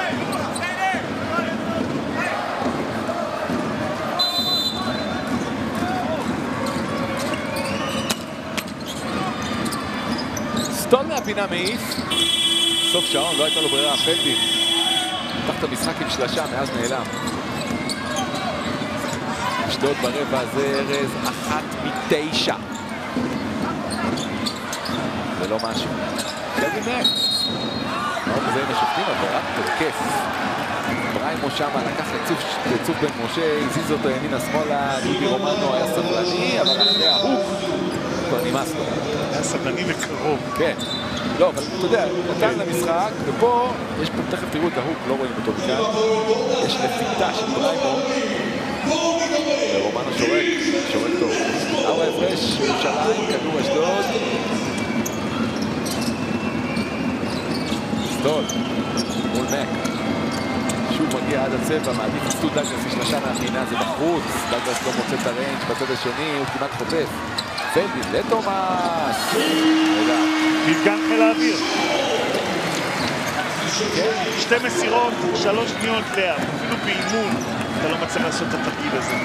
סטול מהפינה מעיף, סוף שעון, לא הייתה לו ברירה, פלדין פתח את המשחק עם שלשה, מאז נעלם. אשדוד ברבע הזה, ארז, 1 מ-9. זה לא משהו. קלווין נק. מאוד מזה עם השופטים, אבל רק תוקף. בריימו שמה לקח לצוף בן משה, הזיז אותו ימינה שמאלה, דידי רומנו היה סבלני, אבל אחרי ההוק כבר נמאס לו. היה סבלני וקרוב. כן. לא, אבל אתה יודע, נתן למשחק, ופה יש פה, תכף תראו את ההוק, לא רואים אותו מכאן. יש נפיתה של בריימו, ורומנו שורק טוב. 4 הפרש, ירושלים, כדור אשדוד. סטול, מול מק. שוב מגיע עד הצבע, מעדיף עשו דאגלס, יש לשם מהפינה, זה בחוץ. דאגלס לא מוצא את הריינג' בצד השני, הוא כמעט חוטף. פלדין לתומאס. רגע. מפגן חיל האוויר. 2 מסירות, 3 שניות לאט. אפילו באימון אתה לא מצליח לעשות את התרגיל הזה.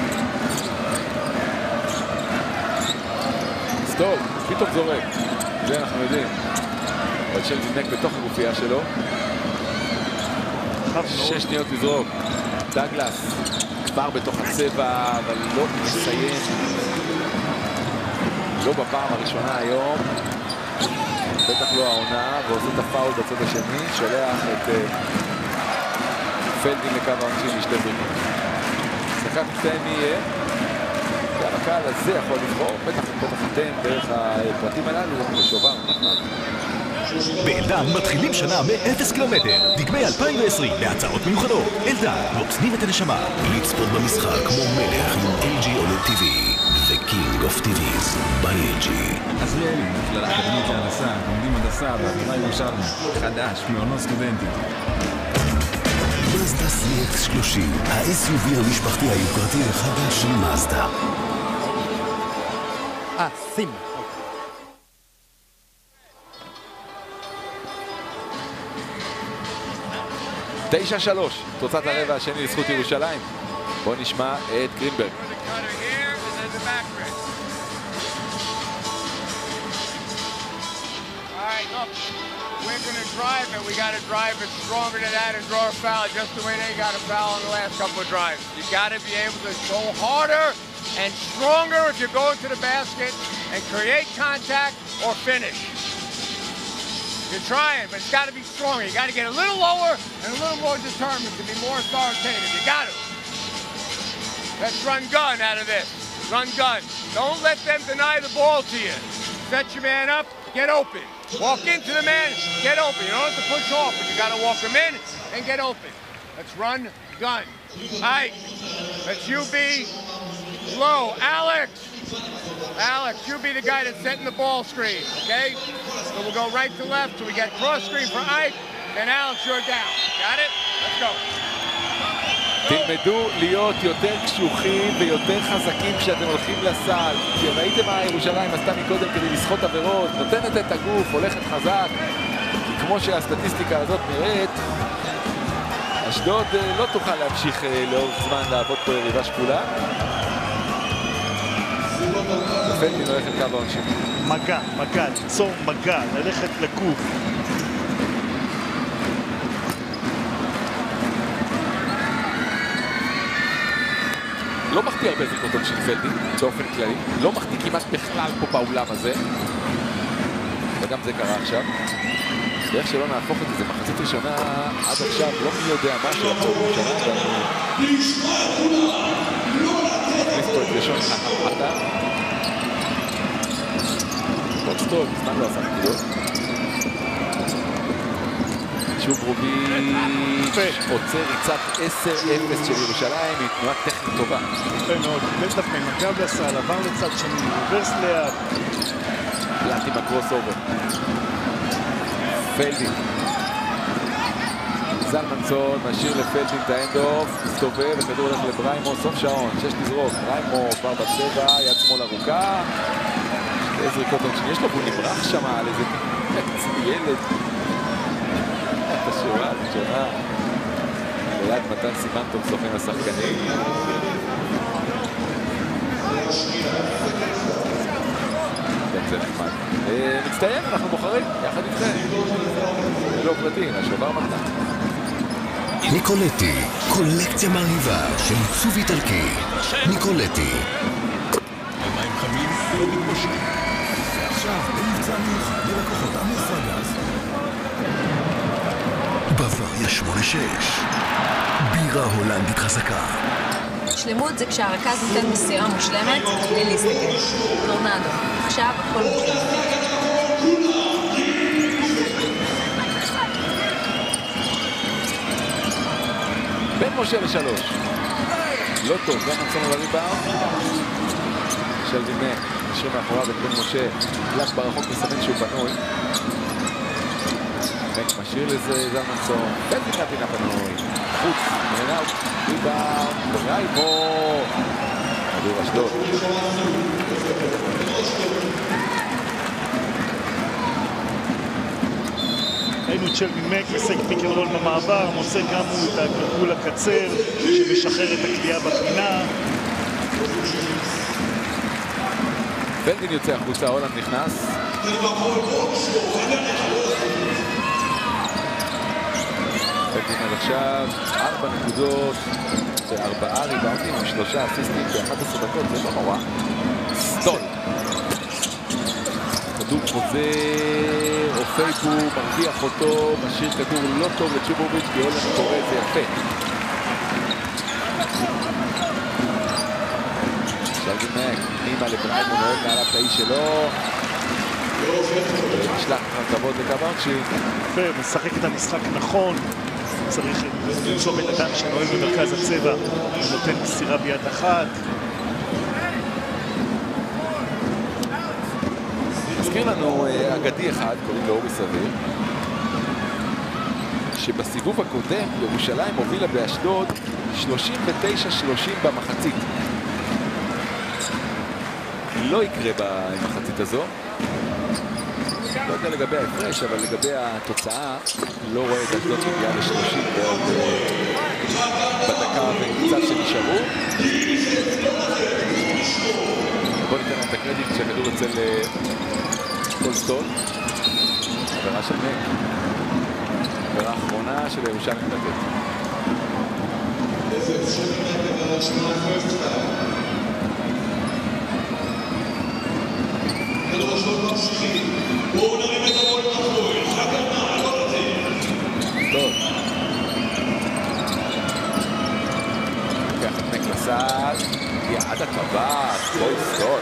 סטול, פתאום זורק. זה אנחנו יודעים. עוד של נק בתוך הגופייה שלו. 6 שניות לזרוק. דאגלס כבר בתוך הצבע, אבל לא מסיים. לא בפעם הראשונה היום. בטח לא העונה, ועושה את הפאול בצד השני. שולח את פלדין לקו העונשין לשתי זריקים. שחקן מצטיין יהיה. והקהל הזה יכול לבחור. בטח אתם דרך הפרטים הללו בשובר. באלדן מתחילים שנה מ-0 קילומטר. דגמי 2020 להצעות מיוחדות. אלדן, נותנים את הנשמה. לצפות במשחק כמו מלך עם LG OLED TV. The King of TVs by LG. עזריאלי, מכללה אקדמית להנדסה, לומדים הנדסה באווירה ירושלמי. חדש, מעונות סטודנטים. מזדה CX-30, ה-SUV המשפחתי היוקרתי החדש של מזדה. שים. 9-3, תוצאת הרבע השני לזכות ירושלים. בואו נשמע את גרינברג. We're going to drive it. We got to drive it stronger than that and draw a foul just the way they got a foul on the last couple of drives. You got to be able to go harder and stronger if you're going to the basket and create contact or finish. You're trying, but it's got to be stronger. You got to get a little lower and a little more determined to be more authoritative. You got to. Let's run gun out of this. Run gun. Don't let them deny the ball to you. Set your man up, get open. Walk into the man, get open. You don't have to push off, but you got to walk him in and get open. Let's run gun. Ike, let's you be low. Alex, you be the guy that's setting the ball screen, okay? So we'll go right to left, so we get cross screen for Ike, then Alex, you're down. Got it? Let's go. תלמדו להיות יותר קשוחים ויותר חזקים כשאתם הולכים לסל. כי ראיתם מה ירושלים עשתה מקודם כדי לסחוט עבירות, נותנת את הגוף, הולכת חזק. כי כמו שהסטטיסטיקה הזאת נראית, אשדוד לא תוכל להמשיך לאורך זמן לעבוד פה יריבה שקולה. פלדין הולך את קו העונשין. מגע, ליצור מגע, ללכת לגוף. לא מחטיא הרבה זריקות עונשין פלדין, באופן כללי. לא מחטיא כמעט בכלל פה באולם הזה. וגם זה קרה עכשיו. דרך שלא נהפוך את זה, מחצית ראשונה עד עכשיו, לא מי יודע מה של הפועל ירושלים, ואני מכניס פה את ראשון ההחלטה. טוב, מזמן לא עשה נקודות. שוב רוביץ' עוצר ריצת 10-0 של ירושלים, היא תנועה טכנית טובה. יפה מאוד, בטח ממגע בסל, עבר לצד שני, רוברס ליד. פלט עם הקרוס אובר. פלדין. זלמנסון משאיר לפלדין את האנד-אוף, מסתובב, הכדור הולך לבריימו, סוף שעון, 6 לזרוק. בריימו כבר בצבע, יד שמאל ארוכה. איזה ריקות עונשין, יש לו והוא נברח שם על איזה ילד. את השורה הראשונה. ליד מתן סימנטוב סוכן השחקנים. זה נחמד. מצטיין, אנחנו בוחרים, יחד איתכם. לא פרטים, השובר מתן. ניקולטי, קולקציה מרהיבה של עיצוב איטלקי. ניקולטי. מים חמים לא מתפושעים. ועכשיו במבצע מיוחד ללקוחות עמוס הגז. בוואריה 8-6. בירה הולנדית חזקה. שלמות זה כשהרכז נותן מסירה מושלמת בלי להסתכל. טורנדו. עכשיו הכל מושלם. בן משה ל3. לא טוב, גם מצאנו לריבאונד. שלוי מק, נשאר מאחוריו את בן משה, קלט ברחוק מסמן שהוא פנוי. מק משאיר לזה זלמנסון, בן פינה פנוי. חוץ, מנאוט, ריבאונד, ריימו. כדור אשדוד. ראינו את שלוי מק משחק פיק אנד רול במעבר, מוצא גם הוא את הגלגול הקצר שמשחרר את הקליעה בפינה. בלדין יוצא החוצה, הולנד נכנס. בלדין עד עכשיו 4 נקודות ו4 ריבאונדים עם 3 אסיסטים ב-11 דקות, זה לא נורא. סטול. כדור חוזר, אופייבו מרוויח אותו, משאיר כדור לא טוב לצ'ובוביץ' כי הולנד קורא את זה יפה. שלוי מק, פנימה לבריימו, נועד מעליו את האיש שלו. נשלח כבוד לקו העונשין. יפה, משחק את המשחק נכון. צריך למצוא בן אדם שנועל במרכז הצבע, נותן מסירה ביד אחת. מזכיר לנו אגדי אחד, קוראים לו אורי סביר, שבסיבוב הקודם ירושלים הובילה באשדוד 39-30 במחצית. לא יקרה במחצית הזו. לא יודע לגבי ההפרש, אבל לגבי התוצאה לא רואה את אשדוד מגיעה ל-30 בעוד בדקה וקצת שנשארו. בוא ניתן להם את הקרדיט כשהכדור יוצא לקולסטון. עבירה של מק. עבירה האחרונה של ירושלים לתת. בואו נרים את המול תחתוי, חכמה, לא נתן. טוב. לוקח את מק לסד, יעד הטבעת, בואי סטול.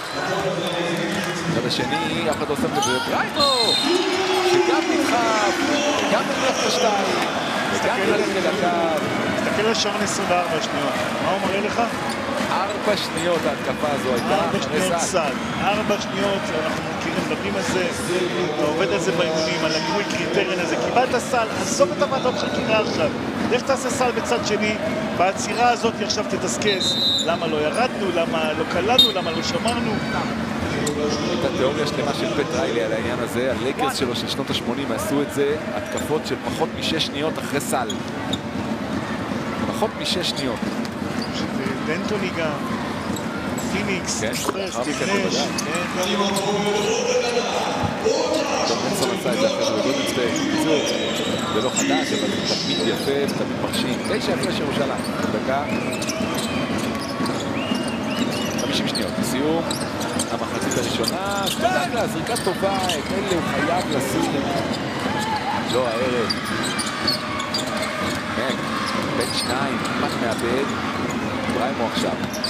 בצד השני, אף אחד לא שם לזה, בריימו! שגם נדחף, וגם נדחף לשתיים, וגם נלך לדקה. תסתכל על שעון 24 שניות, מה הוא מראה לך? 4 שניות ההתקפה הזו הייתה 4 שניות סד. 4 שניות, אנחנו מדברים על זה, אתה עובד על זה באימונים, על הגבוי קריטריון הזה, קיבלת סל, עזוב את הוועדות של קירה עכשיו, לך תעשה סל בצד שני, בעצירה הזאת עכשיו תתסקס, למה לא ירדנו, למה לא קלענו, למה לא שמרנו. הייתה תיאוריה שלמה של פט ריילי על העניין הזה, הלייקרס שלו של שנות ה-80 עשו את זה, התקפות של פחות מ6 שניות אחרי סל. פחות מ6 שניות. דנטוני גם. פיניקס, אקספרס, גבנש, דורנסון עשה את זה אחרי זה בגודל סטייק, זה לא חדש, אבל זה תמיד יפה, תמיד מרשים. 9 הפרש ירושלים, דקה 50 שניות, סיום המחצית הראשונה, דקה, זריקה טובה, את אלה הוא חייב לשים, לא הערב, בן 2, כמעט מאבד, בריימו עכשיו.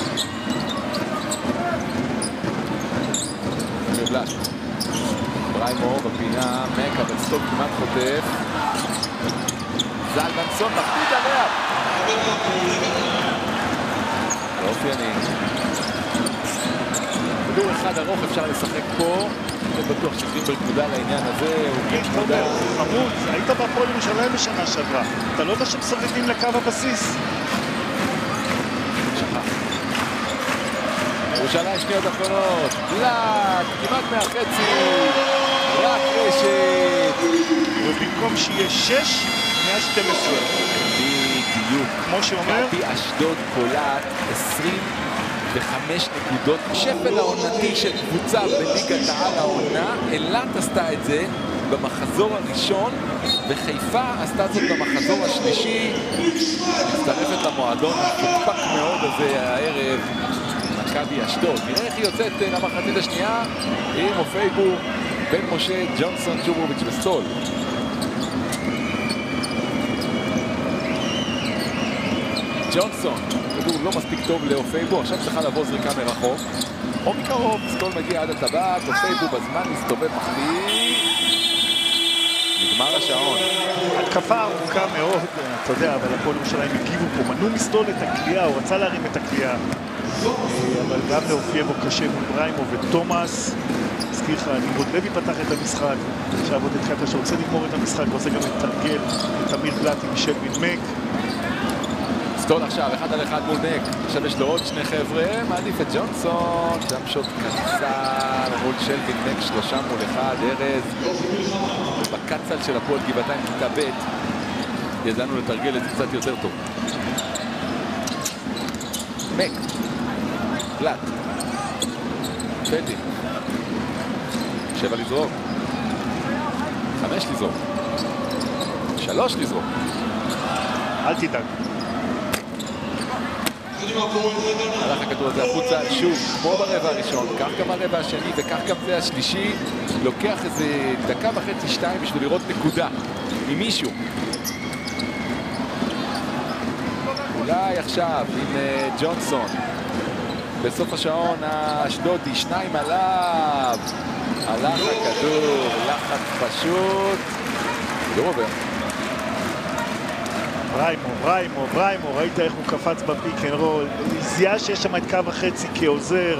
בריימו בפינה, מק, אבל סטוק כמעט חוטף. זלמנסון מחליט עליה. לא אופייני. כדור אחד ארוך אפשר לשחק פה. אני בטוח שגרינברג מודע לעניין הזה. חמוד, היית בהפועל ירושלים בשנה שעברה. אתה לא יודע שמסובבים לקו הבסיס. ירושלים שניות אחרונות, בלק, כמעט מהחצי, רק רשת. ובמקום שיהיה 6, 112. בדיוק. כמו שאומר? מכבי אשדוד קולעת 25 נקודות. שפל העונתי של קבוצה בליגת העל העונה. אילת עשתה את זה במחזור הראשון, וחיפה עשתה זאת במחזור השלישי. מצטרפת למועדון המפוקפק מאוד הזה הערב. מכבי אשדוד. נראה איך היא יוצאת למחצית השנייה עם אופייבו, בן משה, ג'ונסון, צ'ובוביץ' וסטול. ג'ונסון, כדור לא מספיק טוב לאופייבו, עכשיו צריכה לבוא זריקה מרחוק. או מקרוב, סטול מגיע עד הטבעת, אופייבו בזמן מסתובב מחליט. נגמר השעון. התקפה ארוכה מאוד, אתה יודע, אבל הפועל ירושלים הגיבו פה, מנעו מסטול את הקליעה, הוא רצה להרים את הקליעה, אבל גם לאופייבו קשה מול בריימו ותומאס. הזכיר לך, נמרוד לוי פתח את המשחק, עכשיו עוד התחילת שרוצה לגמור את המשחק, רוצה גם לתרגל את תמיר בלאט עם שלווין מק. סטול עכשיו, 1-1 מול מק, עכשיו יש לו עוד שני חבר'ה, מעדיף את ג'ונסון, שם שוט קצר מול שלווין מק, 3 מול 1, ארז. בקצל של הפועל גבעתיים כיתה ב' ידענו לתרגל את זה קצת יותר טוב. מק, בלאט, פלדין, 7 לזרוק, 5 לזרוק, 3 לזרוק. אל תדאג. הלך הכדור הזה החוצה, שוב, כמו ברבע הראשון, כך גם הרבע השני וכך גם זה השלישי, לוקח איזה דקה וחצי, 2 בשביל לראות נקודה עם מישהו. אולי עכשיו עם ג'ונסון, בסוף השעון האשדודי, 2 עליו, הלך הכדור, לחץ פשוט, לא עובר. בריימו, ראית איך הוא קפץ בפיק אנד רול, זיהה שיש שם את קו החצי כעוזר.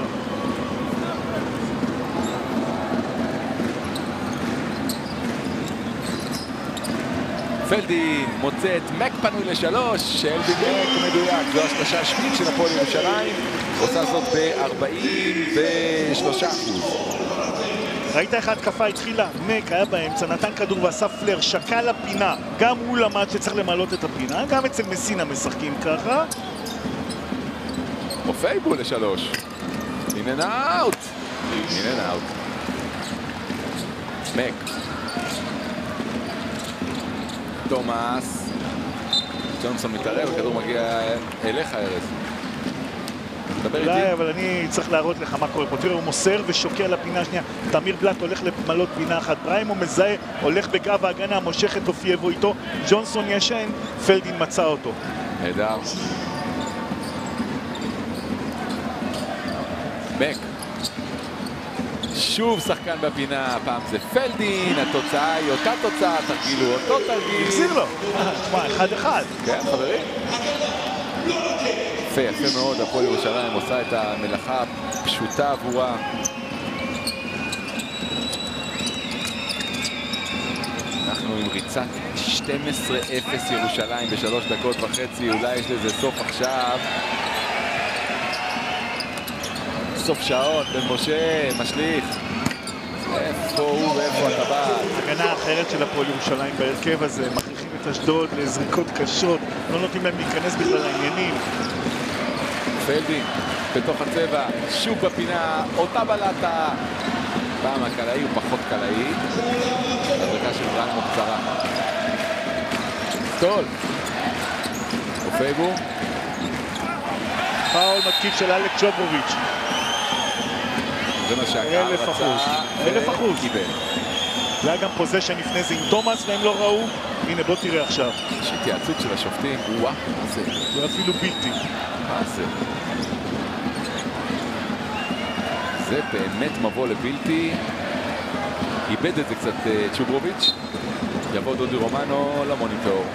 פלדין מוצא את מק פנוי ל3, שלווין מק מדויק, זו השלושה השנית של הפועל ירושלים, עושה זאת ב-43%. ראית איך ההתקפה התחילה? מק היה באמצע, נתן כדור ועשה פלר, שקע לפינה. גם הוא למד שצריך למלות את הפינה, גם אצל מסינה משחקים ככה. אופייבו ל3. אין אאוט. מק. תומאס. ג'ונסון מתערב, הכדור מגיע אליך, ארז. אולי, אבל אני צריך להראות לך מה קורה פה. תראה, הוא מוסר ושוקע לפינה שנייה. תמיר בלאט הולך למלות פינה אחת. בריימו מזהה, הולך בגב ההגנה, מושך את אופייבו איתו. ג'ונסון ישן, פלדין מצא אותו. נהדר. מק. שוב שחקן בפינה, הפעם זה פלדין, התוצאה היא אותה תוצאה, תרגילו אותו תרגיל. החזיר לו. מה, 1-1. כן, חברים. יפה מאוד, הפועל ירושלים עושה את המלאכה פשוטה עבורה. אנחנו עם ריצת 12-0 ירושלים ב3 דקות וחצי, אולי יש לזה סוף עכשיו. סוף שעון, בן משה, משליך. איפה הוא ואיפה הטבעת? הגנה אחרת של הפועל ירושלים בהרכב הזה, מכריחים את אשדוד לזריקות קשות, לא נותנים להם להיכנס בכלל לעניינים. פלדין, בתוך הצבע, שוב בפינה, אותה בלטה. פעם הקלעי הוא פחות קלעי. הדרכה של בריימו קצרה. סטול. אופייבו. פאול מתקיף של אלק ג'וברוביץ'. זה מה שהקהל רצה. 1000%. קיבל. זה היה גם פוזיישן לפני זה עם תומאס והם לא ראו. הנה בוא תראה עכשיו. יש התייעצות של השופטים. וואו, מה זה? זה אפילו בלתי. מה זה? זה באמת מבוא לבלתי. איבד את זה קצת צ'וברוביץ'. יבוא דודי רומנו למוניטור.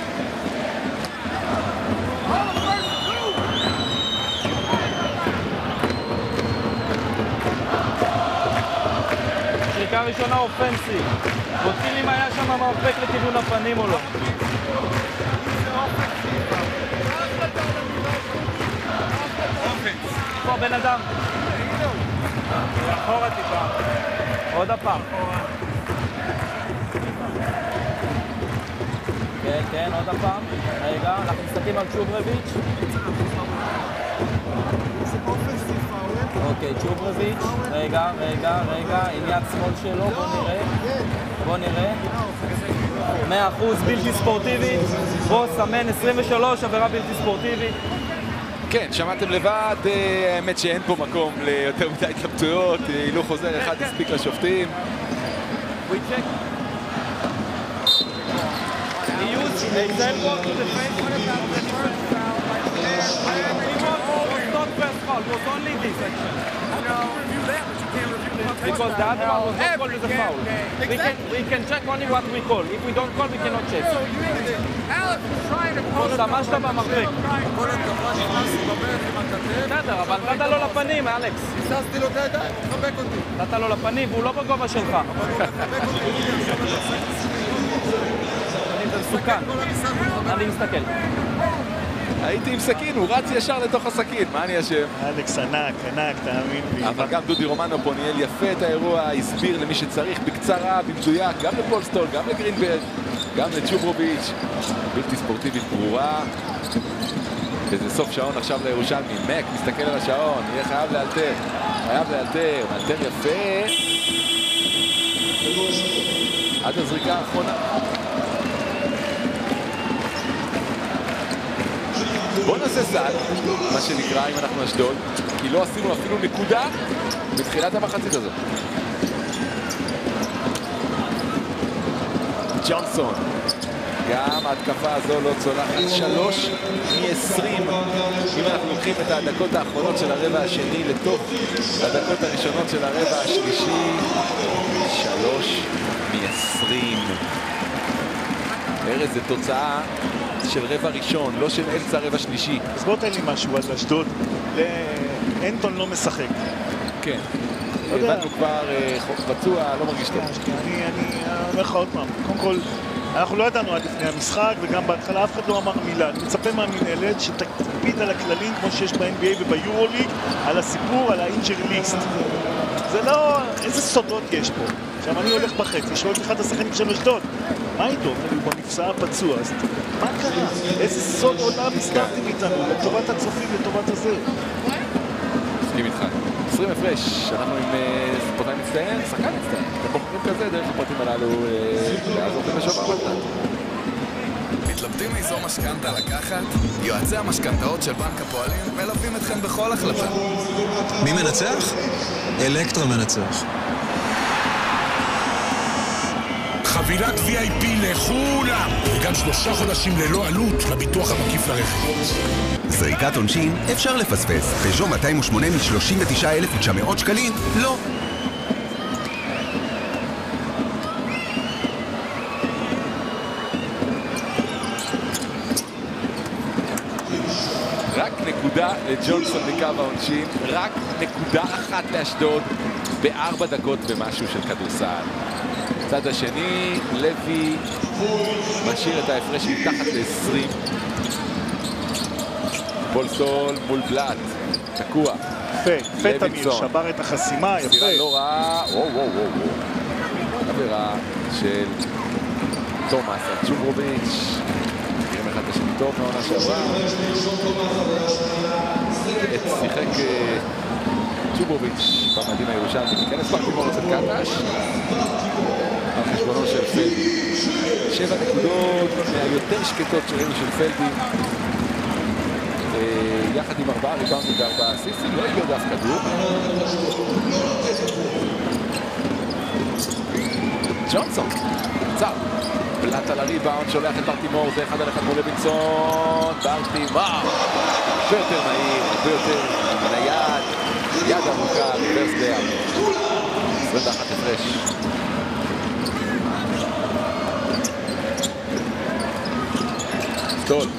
שריקה ראשונה אופנסי. בודקים אם היה שם מרפק לכיוון הפנים או לא. פה בן אדם. אחורה טיפה. עוד הפעם. כן, עוד הפעם. רגע, אנחנו מסתכלים על צ'וברוביץ'. אוקיי, צ'וברוביץ'. רגע, עם יד שמאל שלו, בוא נראה. 100% בלתי ספורטיבי. בוא סמן 23, עבירה בלתי ספורטיבית. כן, שמעתם לבד, האמת שאין פה מקום ליותר מדי התלבטויות, הילוך חוזר אחד הספיק לשופטים. because the other one was not called as a foul. We can check only what we call. If we don't call, we cannot check. Alex is trying to call it. שמשת במרפק. בסדר, אבל נתת לו לפנים, אלכס. ניססתי לו את הידיים, חבק אותי. נתת לו לפנים, והוא לא בגובה שלך. זה מסוכן. אני מסתכל. הייתי עם סכין, הוא רץ ישר לתוך הסכין, מה אני אשם? אלכס ענק, תאמין לי. אבל גם דודי רומנו פה ניהל יפה את האירוע, הסביר למי שצריך בקצרה, במדויק, גם לפולסטול, גם לגרינברג, גם לצ'וברוביץ'. בלתי ספורטיבית ברורה. וזה סוף שעון עכשיו לירושלמי. מק מסתכל על השעון, יהיה חייב לאלתר. מאלתר יפה. עד הזריקה האחרונה. בוא נעשה סל, מה שנקרא, אם אנחנו אשדוד, כי לא עשינו אפילו נקודה בתחילת המחצית הזאת. ג'ונסון, גם ההתקפה הזו לא צולחת. 3 מ-20, אם אנחנו לוקחים את הדקות האחרונות של הרבע השני לתוך הדקות הראשונות של הרבע השלישי. 3 מ-20. ארז, זה תוצאה של רבע ראשון, לא של אמצע רבע שלישי. אז בוא תן לי משהו על אשדוד. אנטון לא משחק. כן. הבנו כבר פצוע, לא מרגיש טוב. אני אומר לך עוד פעם, קודם כל, אנחנו לא ידענו עד לפני המשחק, וגם בהתחלה אף אחד לא אמר מילה. אני מצפה מהמנהלת שתקפיד על הכללים כמו שיש ב-NBA וביורוליג, על הסיפור, על ה-injury list. זה לא... איזה סודות יש פה? עכשיו אני הולך בחצי, שואל אחד השחקנים של אשדוד. מה איתו? הוא במפסע הפצוע, אז מה קרה? איזה סוד עולם הסתרתם איתנו, לטובת הצופים, לטובת הזה. מסכים איתך. 20 הפרש, אנחנו עם ספורטאי מצטיין, שחקן מצטיין. אתם בוחרים כזה דרך הפרטים הללו, לעזור לכם לשוב המתנת. מתלבטים איזו משכנתה לקחת? יועצי המשכנתאות של בנק הפועלים מלווים אתכם בכל החלטה. מי מנצח? אלקטרה מנצח. חבילת VIP לכולם, וגם 3 חודשים ללא עלות לביטוח המקיף לרכב. זריקת עונשין אפשר לפספס. פז'ו 208 מ-39,900 שקלים, לא. רק נקודה לג'ונסון מקו העונשין, רק נקודה אחת לאשדוד ב4 דקות ומשהו של כדורסל. צד השני, לוי משאיר את ההפרש מתחת ל-20. פולסטול מול בלאט, תקוע. יפה תמיר, שבר את החסימה, יפה. סבירה לא רעה, וואו. עבירה של תומאס על צ'וברוביץ'. נראים אחד השני טוב מהעונה שעברה. שיחק צ'וברוביץ' במדים הירושלמי. ניכנס פרטימור אצל קטש. על חשבונו של פלדי. 7 נקודות מהיותר שקטות שראינו של פלדי. יחד עם 4 ריבאונדים ו4 אסיסטים, לא הגיעו דף כדור. ג'ונסון, צר. בלט על הריבאונד, שולח את ברטימור, זה 1-1 מול לוינסון. ברטימור, הרבה יותר מהיר, הרבה יותר נייד. יד עמוקה, ריברס דאר. 21 הפרש. טול.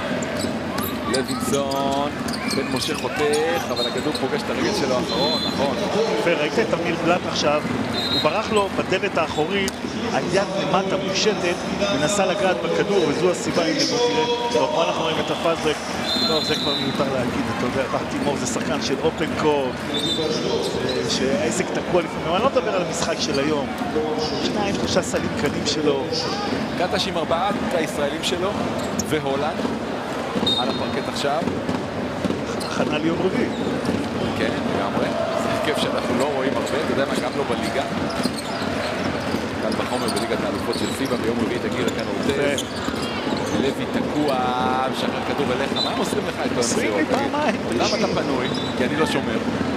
לוינסון, בן משה חותך, אבל הכדור פוגש את הרגל שלו האחרון, נכון. וראית את אמיר בלאט עכשיו, הוא ברח לו בדלת האחורית, על יד למטה מושטת, מנסה לגעת בכדור, וזו הסיבה, הנה בוא תראה. טוב, פה אנחנו רואים את הפאזק, טוב, זה כבר מיותר להגיד, אתה יודע, ברטימור זה שחקן של אופן קורט, שהעסק תקוע לפעמים, אני לא מדבר על המשחק של היום. 2-3 סלים קלים שלו. קטש עם 4 הישראלים שלו, והולנד. על הפרקט עכשיו. הכנה ליום רביעי. כן, לגמרי. זה הרכב שאנחנו לא רואים הרבה, אתה יודע מה, גם לא בליגה. קל בחומר בליגת האלופות של פיבה, ביום רביעי תגיע לכאן אורטז. לוי תקוע, משחרר כדור אליך. מה הם עושים לך את המסירות? למה אתה פנוי? כי אני לא שומר.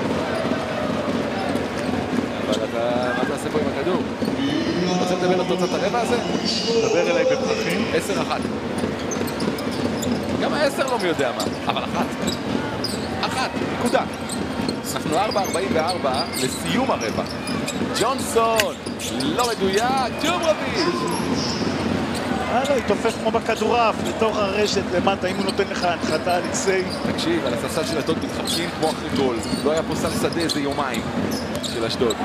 אבל מה תעשה פה עם הכדור? רוצה לדבר על תוצאת הרבע הזה? דבר אליי בפרחים. 10-1. גם ה10 לא מי יודע מה, אבל 1, נקודה. אנחנו 4:44 לסיום הרבע. ג'ונסון, לא מדויק, ג'וברביץ'. היא תופס כמו בכדורף, לתוך הרשת למטה, אם הוא נותן לך הנחתה, אלכסי. תקשיב, על הספסל של אשדוד מתחבקים כמו אחרי גול. לא היה פה סל שדה איזה יומיים של אשדוד.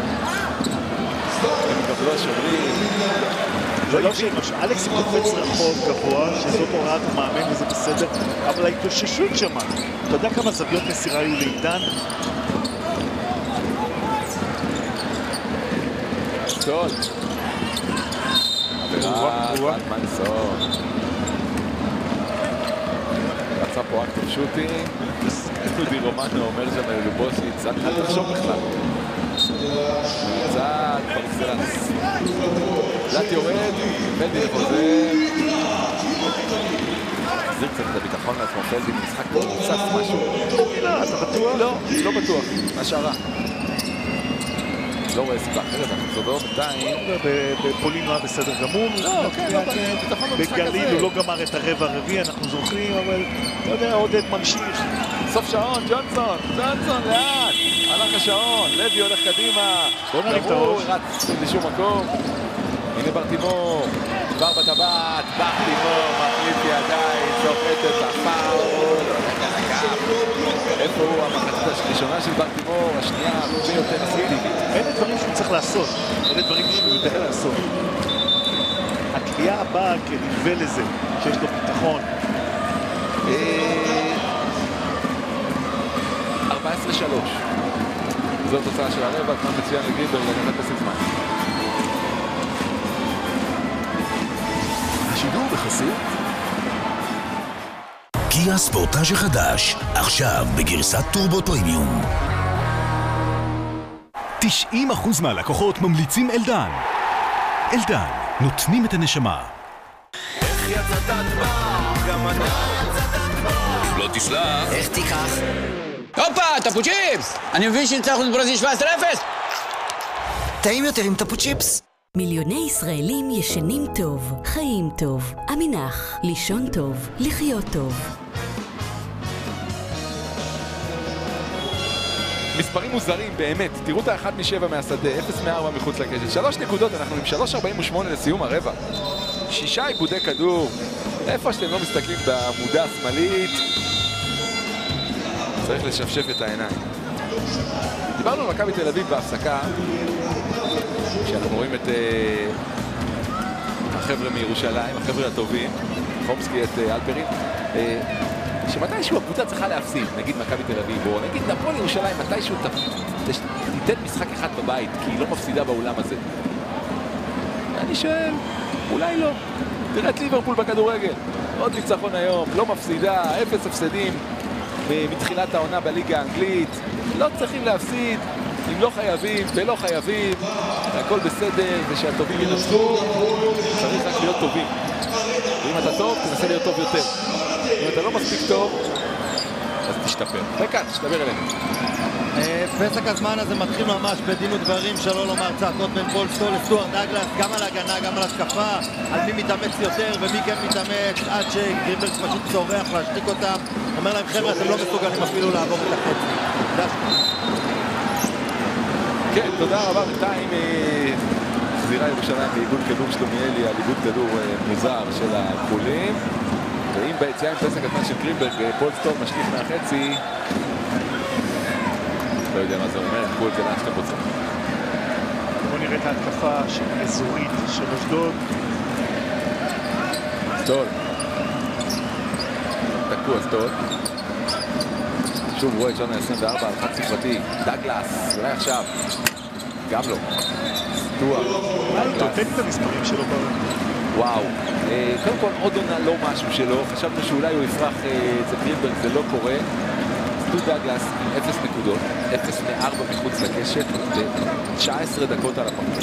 הם גם לא שומרים. זה לא שאנוש, אלכס קופץ רחוק גבוה, שזאת הוראת המאמן וזה בסדר, אבל ההתאוששות שמה. אתה יודע כמה זוויות מסירה היו לעידן? טוב. עבירה, מנסון. רצה פה אקטיב שוטינג. דודי רומנו אומר שם ללובושיץ, אל תחשוב בכלל. צעד, פרקסלנס. לת יורד, פלדי לחוזר. החזיר קצת את הביטחון לעצמו, פלדי במשחק מוצף משהו. לא, אתה בטוח? לא בטוח, השערה. לא רואה סיבה אחרת, אנחנו צודות בינתיים. בפולין הוא היה בסדר גמור. לא, כן, לא, ביטחון במשחק הזה. בגליל הוא לא גמר את הרבע הרביעי, אנחנו זוכרים, אבל לא יודע, עודד ממשיך. סוף שעון, ג'ונסון, לאט. הלך השעון, לוי הולך קדימה. בוא נריב את הראש. רץ לשום מקום. הנה ברטימור, כבר בטבעת, ברטימור, מחליט ידיים, שופט את הפאול. איפה הוא? המחצית הראשונה של ברטימור, השנייה, הרבה יותר אסרטיבית. אלה דברים שהוא צריך לעשות, אלה דברים שהוא יודע לעשות. הקליעה הבאה כנלווה לזה, שיש לו ביטחון. 14-3. זו תוצאה של הרבע, כמו מצוין לגריבר, לקחת פסק זמן. השידור בחסות קיה ספורטאז' החדש, עכשיו בגרסת טורבו פרימיום. 90% מהלקוחות ממליצים אלדן. אלדן, נותנים את הנשמה. איך יצאת כבר? גם אתה יצאת כבר. לא תסלח. איך תיקח? הופה, טפוצ'יפס! אני מבין שניצחנו את ברזיל 17-0! טעים יותר עם טפוצ'יפס. מיליוני ישראלים ישנים טוב, חיים טוב, אמינח, לישון טוב, לחיות טוב. מספרים מוזרים באמת, תראו את האחת משבע מהשדה, 0-4 מחוץ לקשת, 3 נקודות, אנחנו עם 3:48 לסיום הרבע. 6 עיבודי כדור, איפה שאתם לא מסתכלים בעמודה השמאלית, צריך לשפשף את העיניים. דיברנו על מכבי תל אביב בהפסקה, כשאנחנו רואים את החבר'ה מירושלים, החבר'ה הטובים, חומסקי את אלפרין, שמתישהו הקבוצה צריכה להפסיד, נגיד מכבי תל אביב, או נגיד הפועל ירושלים, מתישהו תיתן משחק אחד בבית, כי היא לא מפסידה באולם הזה. אני שואל, אולי לא. תראה את ליברפול בכדורגל, עוד ניצחון היום, לא מפסידה, 0 הפסדים מתחילת העונה בליגה האנגלית, לא צריכים להפסיד, אם לא חייבים ולא חייבים, הכל בסדר, ושהטובים ינצחו, צריך רק להיות טובים. ואם אתה טוב, תנסה להיות טוב יותר. אם אתה לא מספיק טוב, אז תשתפר. וכאן, תשתפר אלינו. פסק הזמן הזה מתחיל ממש בדין ודברים, שלא לומר צעקות בין פול סטול לסטוארט דאגלס, גם על הגנה, גם על התקפה, על מי מתאמץ יותר ומי כן מתאמץ, עד שגריברס פשוט צורח להשתיק אותם, אומר להם חבר'ה, אתם לא מסוגלים אפילו לעבור את החצי. כן, תודה רבה. בינתיים חזירה ירושלים באיגוד כדור שלומיאלי, על איגוד כדור מוזר של הכחולים, ואם ביציאה עם פסק הזמן של גרינברג, פול סטול משליך מהחצי, לא יודע מה זה אומר, קחו את זה לאן שאתם רוצים. בואו נראה את ההתקפה אזורית של אשדוד. סטול. תקעו סטול. שוב רואה את שונה 24 על חד ספרתי. דאגלס, אולי עכשיו. גם לא. סטואר. תותן את המספרים שלו ברור. וואו. קודם כל עוד עונה לא משהו שלו. חשבנו שאולי הוא יפרח את גרינברג, זה לא קורה. סטו דאגלס עם 0 נקודות, 0-4 מחוץ לקשת, ו-19 דקות על הפרקט.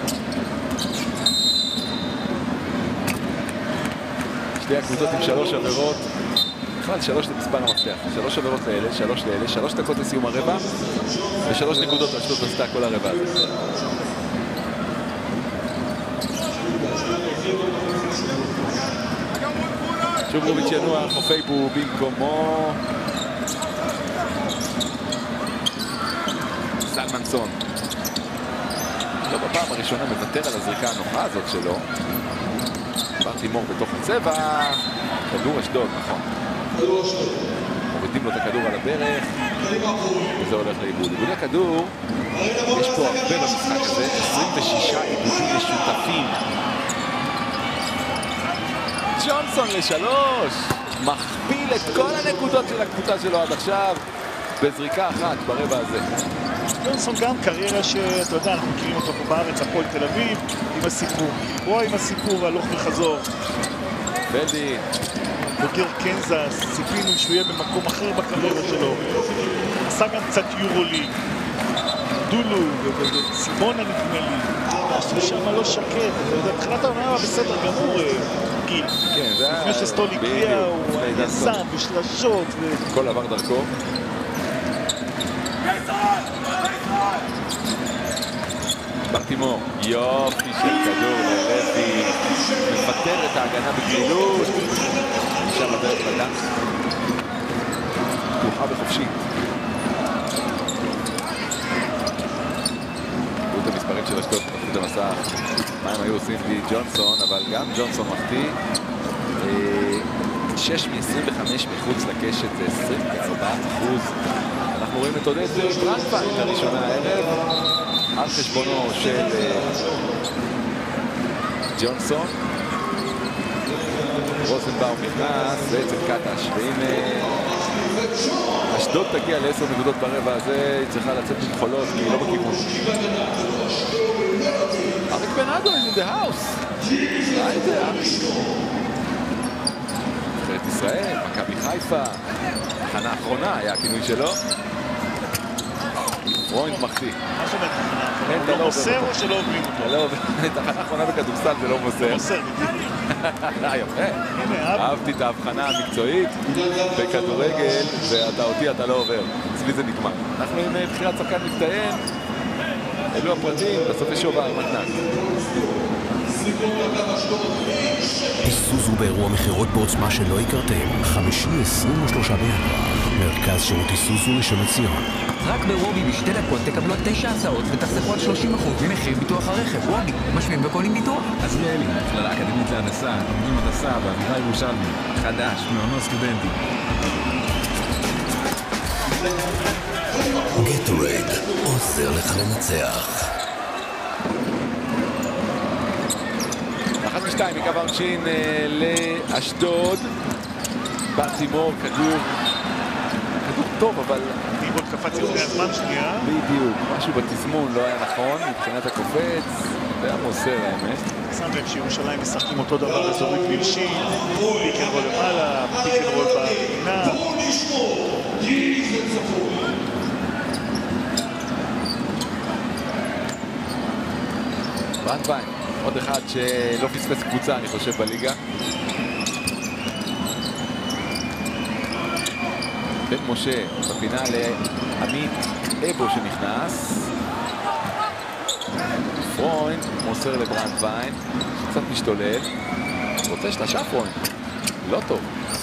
שתי הקבוצות עם 3 עבירות, בכלל 3 למספר המפתח, 3 עבירות לאלה, 3 לאלה, 3 דקות לסיום הרבע, ו3 נקודות אשדוד עשתה כל הרבע הזה. שוב רוביץ' ינוע, חופי בו במקומו. ג'ונסון. לא בפעם הראשונה מוותר על הזריקה הנוחה הזאת שלו. ברטימור בתוך הצבע. כדור אשדוד, נכון. מורידים לו את הכדור על הברך. וזה הולך לאיבוד. איבודי הכדור, יש פה הרבה במשחק הזה. 26 איבודים משותפים. ג'ונסון לשלוש. מכפיל את כל הנקודות של הקבוצה שלו עד עכשיו. בזריקה אחת ברבע הזה. ג'ונסון גם קריירה שאתה יודע, אנחנו מכירים אותו פה בארץ, הפועל תל אביב, עם הסיפור. או עם הסיפור הלוך וחזור. בלדין. בוגר קנזס, ציפינו שהוא יהיה במקום אחר בקריירה שלו. עשה גם קצת יורוליג. דולו וסימונה נדמה לי. שם לא שקט, אתה יודע, בתחילת העונה היה בסדר גמור, גיל. כן, זה היה... לפני שסטול הגיע, הוא יזם ושלשות. הכל עבר דרכו. ברטימור, יופי של כדור לרבי, מפטר את ההגנה בקלילות, שם הדרך לדף, פתוחה וחופשית. תראו את המספרים של אשדוד תחת המסך, מה הם היו עושים לי ג'ונסון, אבל גם ג'ונסון מחטיא. 6 מ-25 מחוץ לקשת זה 24%. אנחנו רואים את עודד ברנדווין הראשונה הערב על חשבונו של ג'ונסון. רוזנבאום נכנס בעצם קטש, ואם אשדוד תגיע ל10 נקודות ברבע הזה היא צריכה לצאת במחולות כי היא לא בכיוון. אריק בנאדו is in the house. היידה נבחרת ישראל, מכבי חיפה, הכנה האחרונה היה הכינוי שלו. פרוינד מחטיא. מה שאומרת הכנה האחרונה? הוא לא מוסר או שלא עוברים אותו? את הכנה האחרונה בכדורסל זה לא מוסר. מוסר, יפה. אהבתי את ההבחנה המקצועית בכדורגל, ואתה אותי אתה לא עובר. אצלי זה נגמר. אנחנו עם בחירת שחקן מצטיין, אלו הפרטים, בסוף יש שובר מתנק. איסוזו באירוע מחירות בעוצמה שלא הכרתם, 5-23 בינואר, מרכז שירות איסוזו לשון לציון. רק בוובי בשתי דקות תקבלו 9 הצעות ותחסכו על 30% ממחיר ביטוח הרכב. וובי, משווים וקונים ביטוח. עזריאלי, מכללה אקדמית להנדסה, לומדים הנדסה באווירה ירושלמי, חדש, מעונות סטודנטים. גטורייד עוזר לך לנצח. 1-2 מקו העונשין לאשדוד. ברטימור, כדור טוב, אבל... ניבוד קפץ לפני הזמן שנייה. בדיוק, משהו בתזמון לא היה נכון, מבחינת הקופץ, זה היה מוסר האמת. שם לב שירושלים משחקים אותו דבר אזורי גלישי, פיקנרול למעלה, פיקנרול בפינה. ברנדווין, עוד אחד שלא פספס קבוצה אני חושב בליגה. בן משה בפינה לעמית אבו שנכנס. פרוינד מוסר לברנדווין שקצת משתולל, רוצה שלושה פרוינד, לא טוב.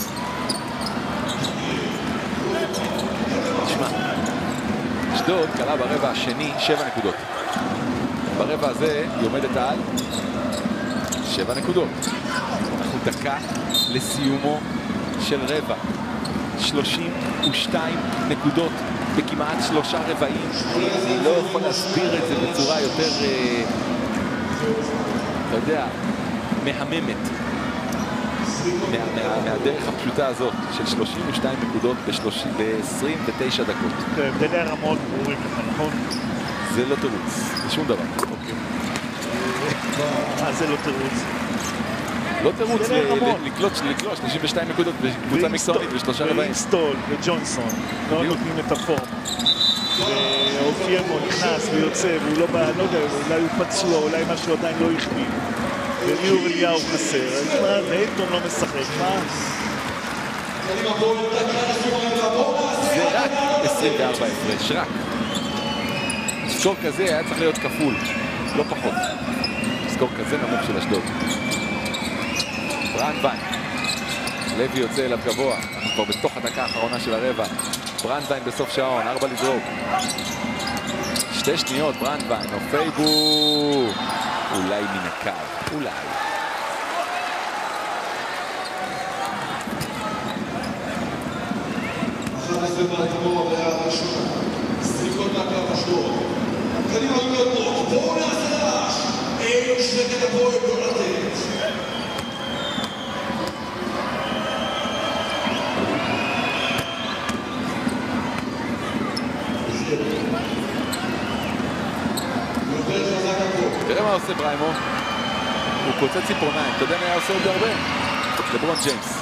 תשמע, אשדוד קלה ברבע השני 7 נקודות. ברבע הזה היא עומדת על 7 נקודות. אנחנו דקה לסיומו של רבע. 32 נקודות בכמעט 3 רבעים. אני לא יכול להסביר את זה בצורה יותר, אתה יודע, מהממת. מהדרך הפשוטה הזאת של 32 נקודות ב-29 דקות. הבדלי הרמות ברורים לך, נכון? זה לא תירוץ, זה שום דבר. זה לא תירוץ? לא תירוץ לקלוט 32 נקודות בקבוצה מקצוענית ב3 רבעים. סטול וג'ונסון לא נותנים את הפורם. ואופיימו נכנס ויוצא והוא לא בא, לא יודע, אולי הוא פצוע, אולי משהו עדיין לא החמיא. וליאור אליהו חסר. ואילטון לא משחק, מה? זה רק 24 הפרש, רק. סקור כזה היה צריך להיות כפול, לא פחות. סקור כזה נמוך של אשדוד. ברנדווין, לוי יוצא אליו גבוה, אנחנו כבר בתוך הדקה האחרונה של הרבע. ברנדווין בסוף שעון, 4 לזרוק. 2 שניות, ברנדווין, פייבו, אולי מן הקו, אולי. סריקות מהקו אשדוד. קדימה להיות פה, בואו נעשה רעש. אין שרקת הפועל לא לתת. תראה מה עושה בריימו. הוא קוצץ ציפורניים. אתה יודע מה היה עושה את זה הרבה? לברון ג'יימס.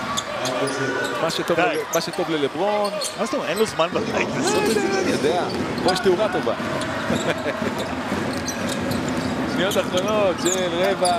מה שטוב ללברון. מה זאת אומרת? אין לו זמן בבית לעשות את זה? אני יודע. פה יש תאורה טובה. שניות אחרונות של רבע.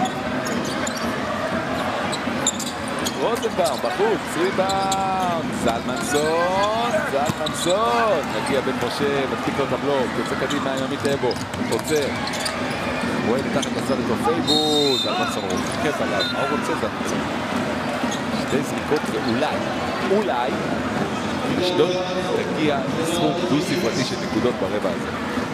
רוזנבאום בחוץ, ריבאונד. זלמנסון. נגיע בן משה, מדפיק לו את הבלוק. יוצא קדימה עם עמית אבו. עוצר. רואה מתחת לצד את פייבו. זלמנסון רוחב עליו. מה הוא רוצה זלמנסון? 2 זריקות ואולי אשדוד תגיע לסכום דו-ספרתי של נקודות ברבע הזה.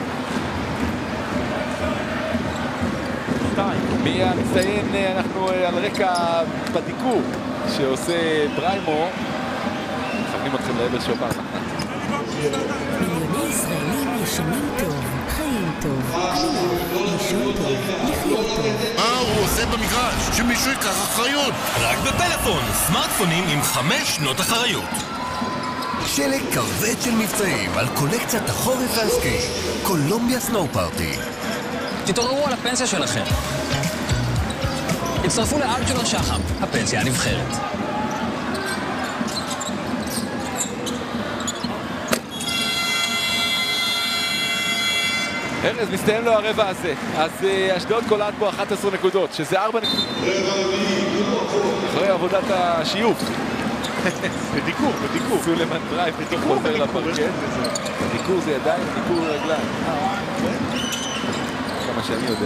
מי המצטיין? אנחנו על רקע בדיקור שעושה בריימו. מכוונים אתכם לעבר שובר מתנת. מיליוני ישראלים ישנים טוב, חיים טוב, לישון טוב, לחיות טוב. מה הוא עושה במגרש? שמישהו ייקח אחריות. רק בפלאפון, סמארטפונים עם 5 שנות אחריות. שלג כבד של מבצעים על קולקציית החורף והסקי. קולומביה סנואו פארטי. תתעוררו על הפנסיה שלכם. הצטרפו לאלטשולר שחם, הפנסיה הנבחרת. ארז, מסתיים לו הרבע הזה. אז אשדוד קולעת פה 11 נקודות, שזה 4 נקודות. אחרי עבודת השיוף. בדיקור. סולמן דרייב, חוזר לפרקט. בדיקור זה ידיים, בדיקור רגליים. כמה שאני יודע.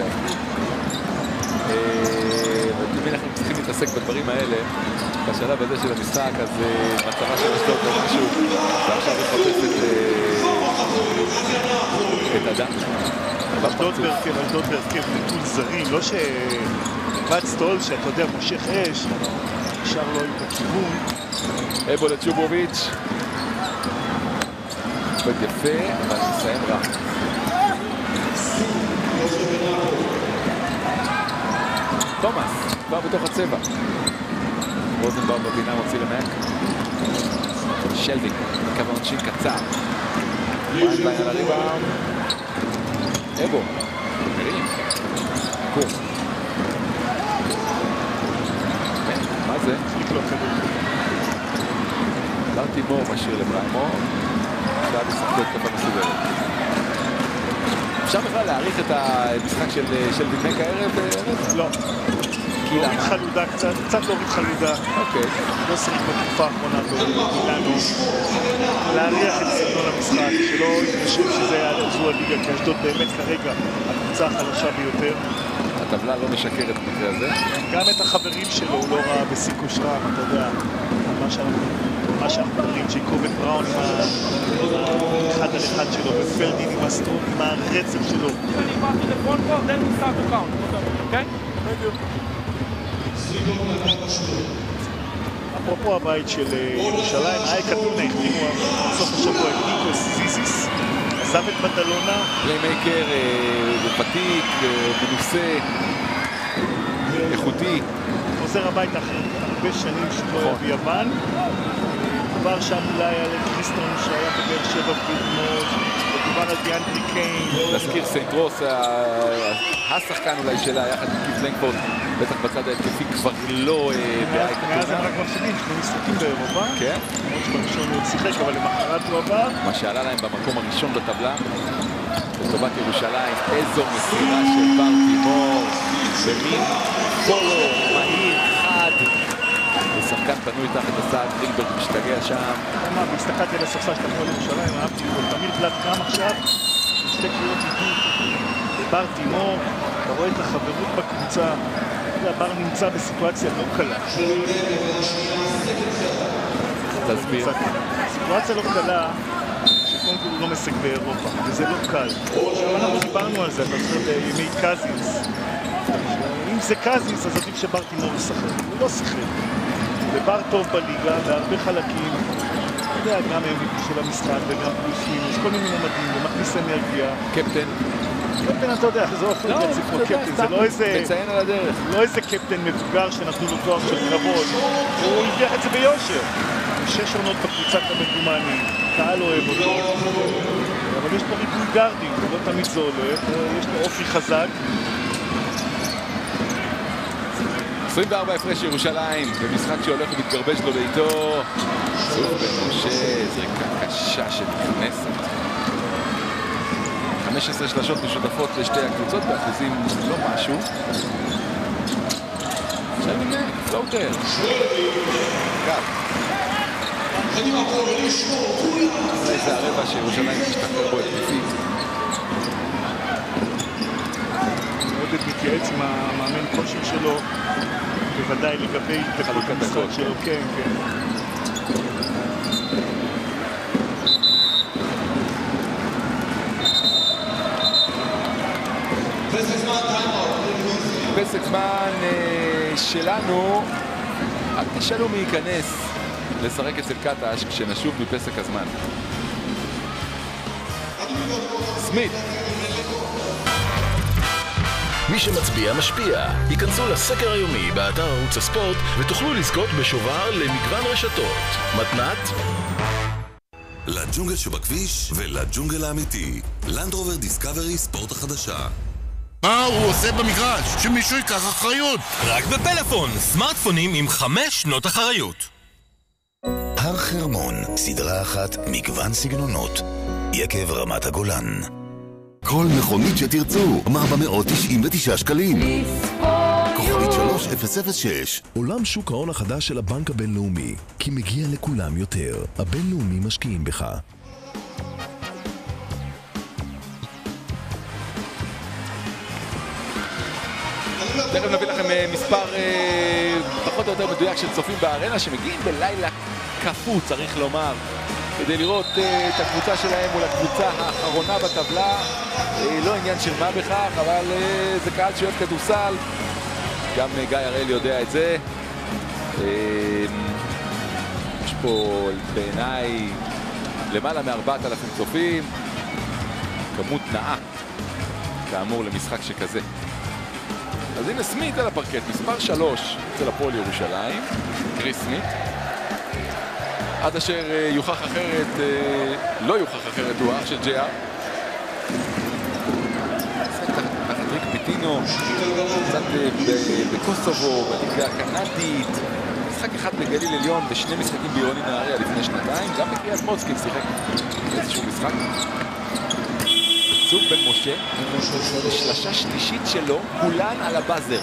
ואם אנחנו צריכים להתעסק בדברים האלה, בשלב הזה של המשחק, אז מצבה של אשדוד לא משהו, ועכשיו לחפש את אדם. אשדוד בהרכב נטול זרים, לא שבד סטול שאתה יודע מושך אש, נשאר לו עם הכיוון. אבו לצ'ובוביץ' עובד יפה, אבל נסיים רע. תומאס, כבר בתוך הצבע. רוזנבאום בפינה מוציא למק. שלווין, קו העונשין קצר. ברנדווין על הריבאונד. אבו, מרים. קור. מה זה? ברטימור משאיר לבריימו. עכשיו ישחקו את כפה מסוגרת. אפשר בכלל להעריך את המשחק של דינק הערב? לא. להוריד חלודה קצת להוריד חלודה. אוקיי. לא שריק בתקופה האחרונה לנו. להריח את סגנון המשחק, שלא יתרשם שזה זו הליגה, כי אשדוד באמת כרגע הקבוצה החלשה ביותר. הטבלה לא משקרת במקרה הזה. גם את החברים שלו הוא לא ראה בסיכוי שרם, אתה יודע, מה שאנחנו מדברים, ג'ייקובן בראון עם האחד על אחד שלו, ופלדין עם הסטרום, עם הרצף שלו. אפרופו הבית של ירושלים, אייק אתונה החתימו בסוף השבוע את ניקו זיזיס, עזב את בטלונה. פליימייקר ותיק, מנוסה, איכותי. חוזר הביתה אחרי הרבה שנים שלא היה ביוון. מדובר שם אולי על קריסטון שהיה בבאר שבע בלמוד, מדובר על דיאנדרי קיין. להזכיר סנט רוס, השחקן אולי שלה, יחד עם קיף לנקפורד, בטח בצד ההתקפי כבר לא באייק אתונה. מאז הם רק מפסידים, 2 משחקים באירופה. כן. למרות שבראשון הוא שיחק, אבל למחרת הוא עבר. מה שעלה להם במקום הראשון בטבלה, לטובת ירושלים, איזו מסירה של ברטימור, במין פולו, מהיר, חד. ושחקן פנוי תחת הסעד, גרילברג משתגע שם. הסתכלתי על הספסל של הפועל ירושלים, אהבתי אותו, תמיר בלאט קם עכשיו, שתי קריאות עידוד, ברטימור, אתה רואה את החברות בקבוצה, הבר נמצא בסיטואציה לא קלה. תסביר. סיטואציה לא קלה, שקודם אפילו לא משחק באירופה, וזה לא קל. אנחנו דיברנו על זה, אתה זוכר ימי קזינס. אם זה קזינס, אז עדיף שברטימור ישחק. הוא לא שיחק. ובר טוב בליגה, בהרבה חלקים. אתה יודע, גם MVP של המשחק וגם פלוס מינוס, כל מיני מומדים, ומכניס אנרגיה. קפטן. קפטן, אתה יודע, זה אופן רציף כמו קפטן, זה לא איזה... מציין על הדרך. לא איזה קפטן מבוגר שנתנו לו תואר של כבוד. הוא הביא את זה ביושר. 6 עונות בקבוצה כמדומני, קהל אוהב אותו. אבל יש פה ריבוי גארדים, לא תמיד זה הולך, יש לו אופי חזק. 24 הפרש ירושלים, במשחק שהולך ומתגרבש לו ביתו. סוף בן משה, זריקה קשה שנכנסת. 15 שלשות משותפות לשתי הקבוצות, באחוזים לא משהו. עכשיו הנה, פלוטר. קל. זה הרבע שירושלים משתחרר בו התקפית. עודד מתייעץ עם המאמן כושר שלו, בוודאי לגבי התקפות המשחק שלו, כן, כן. פסק זמן שלנו, אל תשאלו מי ייכנס לשחק אצל קטש כשנשוב מפסק הזמן. סמית. מי שמצביע משפיע. ייכנסו לסקר היומי באתר ערוץ הספורט ותוכלו לזכות בשובר למגוון רשתות. מתנת? לג'ונגל שבכביש ולג'ונגל האמיתי. לנד רובר דיסקאברי ספורט החדשה. מה הוא עושה במגרש? שמישהו ייקח אחריות. רק בפלאפון, סמארטפונים עם 5 שנות אחריות. הר חרמון, סדרה אחת, מגוון סגנונות. יקב רמת הגולן. כל מכונית שתרצו, 499 שקלים. כוכבית 3006. עולם שוק ההון החדש של הבנק הבינלאומי, כי מגיע לכולם יותר. הבינלאומי משקיעים בך. תכף נביא לכם מספר פחות או יותר מדויק של צופים בארנה שמגיעים בלילה כפו, צריך לומר, כדי לראות את הקבוצה שלהם מול הקבוצה האחרונה בטבלה. לא עניין של מה בכך, אבל זה קהל שאוהב כדורסל. גם גיא הראל יודע את זה. יש פה בעיניי למעלה מ4,000 צופים. כמות נאה, כאמור, למשחק שכזה. אז הנה סמית על הפרקט, מספר 3 אצל הפועל ירושלים, קריס סמית. עד אשר יוכח אחרת, לא יוכח אחרת, הוא אח של ג'י.אר. תחת ריק פיטינו, קצת בקוסובו, בליגה הקנדית. משחק אחד בגליל עליון ושני משחקים בעירוני נהריה לפני שנתיים. גם בקריית מוצקין שיחק איזשהו משחק. צוק בן משה, שלשה שלישית שלו, כולן על הבאזר.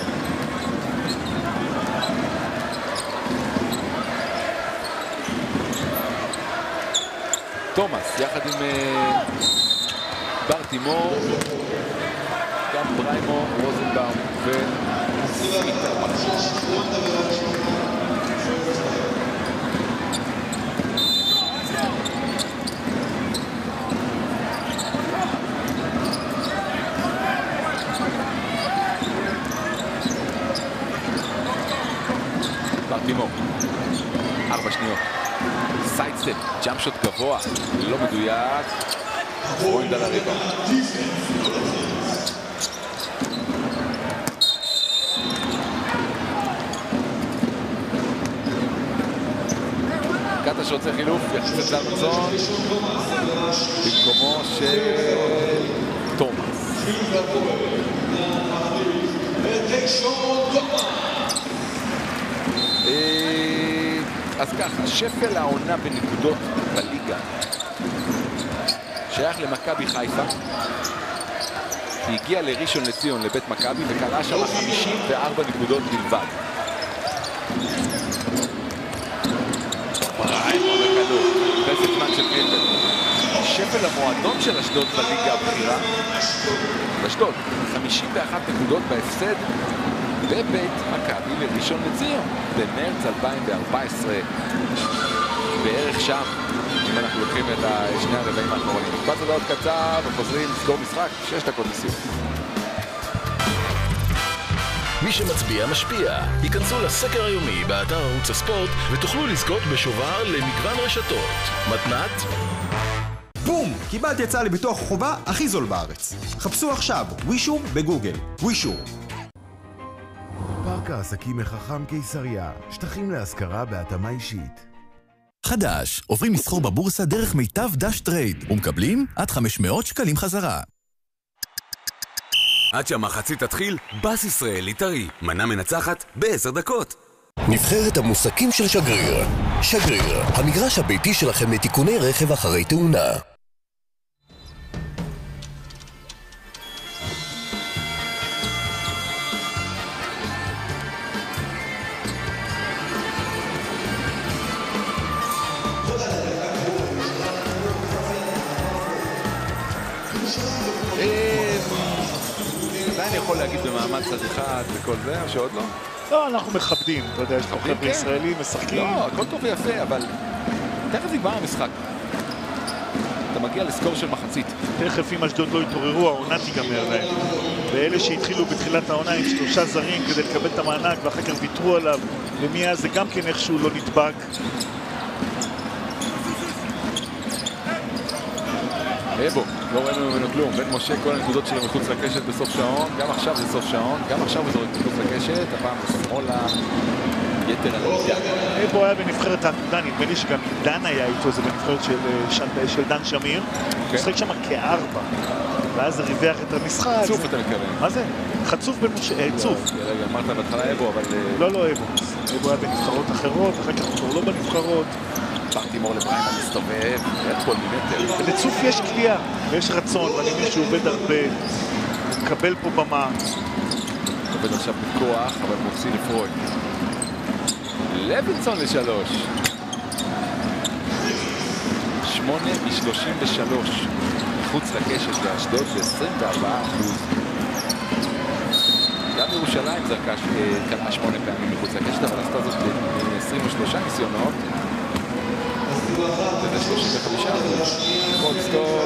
תומאס, יחד עם ברטימור, גם בריימו, רוזנבאום וסמיטר. ברטימור, 4 שניות. סיידסטפ, ג'אמפ שוט גבוה, לא מדויק. פרוינד על הרבע. קטש רוצה חילוף, יחס את זלמנסון במקומו של תומאס. אז ככה, שפל העונה בנקודות בליגה שייך למכבי חיפה. היא הגיעה לראשון לציון, לבית מכבי, וקלה שם 54 נקודות בלבד. בריימו בכדור, פסק זמן של קריטל. שפל המועדון של אשדוד בליגה הבכירה. אשדוד, 51 נקודות בהפסד בבית מכבי לראשון לציון במרץ 2014. בערך שם, אם אנחנו לוקחים את שני הרבעים האחרונים. מקבץ הודעות קצר וחוזרים לסגור משחק, 6 דקות לסיום. מי שמצביע משפיע. היכנסו לסקר היומי באתר ערוץ הספורט ותוכלו לזכות בשובר למגוון רשתות. מתנת? בום! קיבלת יצא לביטוח חובה הכי זול בארץ. חפשו עכשיו ווישור בגוגל. ווישור. פארק העסקים החכם קיסריה, שטחים להשכרה בהתאמה אישית. חדש, עוברים לסחור בבורסה דרך מיטב דש טרייד ומקבלים עד 500 שקלים חזרה. עד שהמחצית תתחיל, בס ישראלי טרי, מנה מנצחת ב10 דקות. נבחרת המוסקים של שגריר. שגריר, המגרש הביתי שלכם לתיקוני רכב אחרי תאונה. אני יכול להגיד במעמד צד אחד וכל זה, או שעוד לא? לא, אנחנו מכבדים, אתה יודע, יש לך חבר'ה ישראלים, משחקים. לא, הכל טוב ויפה, אבל תכף נגמר המשחק. אתה מגיע לסקור של מחצית. תכף אם אשדוד לא יתעוררו, העונה תיגמר להם. ואלה שהתחילו בתחילת העונה עם 3 זרים כדי לקבל את המענק ואחר כך ויתרו עליו, ומאז זה גם כן איכשהו לא נדבק. אבו, לא ראינו ממנו כלום. בן משה, כל הנקודות שלו מחוץ לקשת בסוף שעון. גם עכשיו זה סוף שעון, גם עכשיו הוא זורק מחוץ לקשת. הפעם שמאלה, יתר על המידה. אבו היה בנבחרת העתודה, נדמה לי שגם דן היה איתו, זה בנבחרת של דן שמיר. הוא שחק שם כ4, ואז זה ריווח את המשחק. חצוף אתה מתכוון. מה זה? חצוף בן משה, צוף. רגע, אמרת בהתחלה אבו, אבל... לא, אבו. אבו היה בנבחרות אחרות, אחר כך הוא כבר לא בנבחרות. פרטימור לבריימן מסתובב, כל מימטר. לצוף יש קליעה, ויש רצון, ואני מבין שהוא עובד הרבה, הוא מקבל פה במה. עובד עכשיו בכוח, אבל מוציא לפרוי. לוינסון ל3. 8 מ-33. מחוץ לקשת לאשדוד ב-24%. גם ירושלים זרקה כמה 8 פעמים מחוץ לקשת, אבל עשתה זאת ב-23 ניסיונות. זה 35. קולסטול.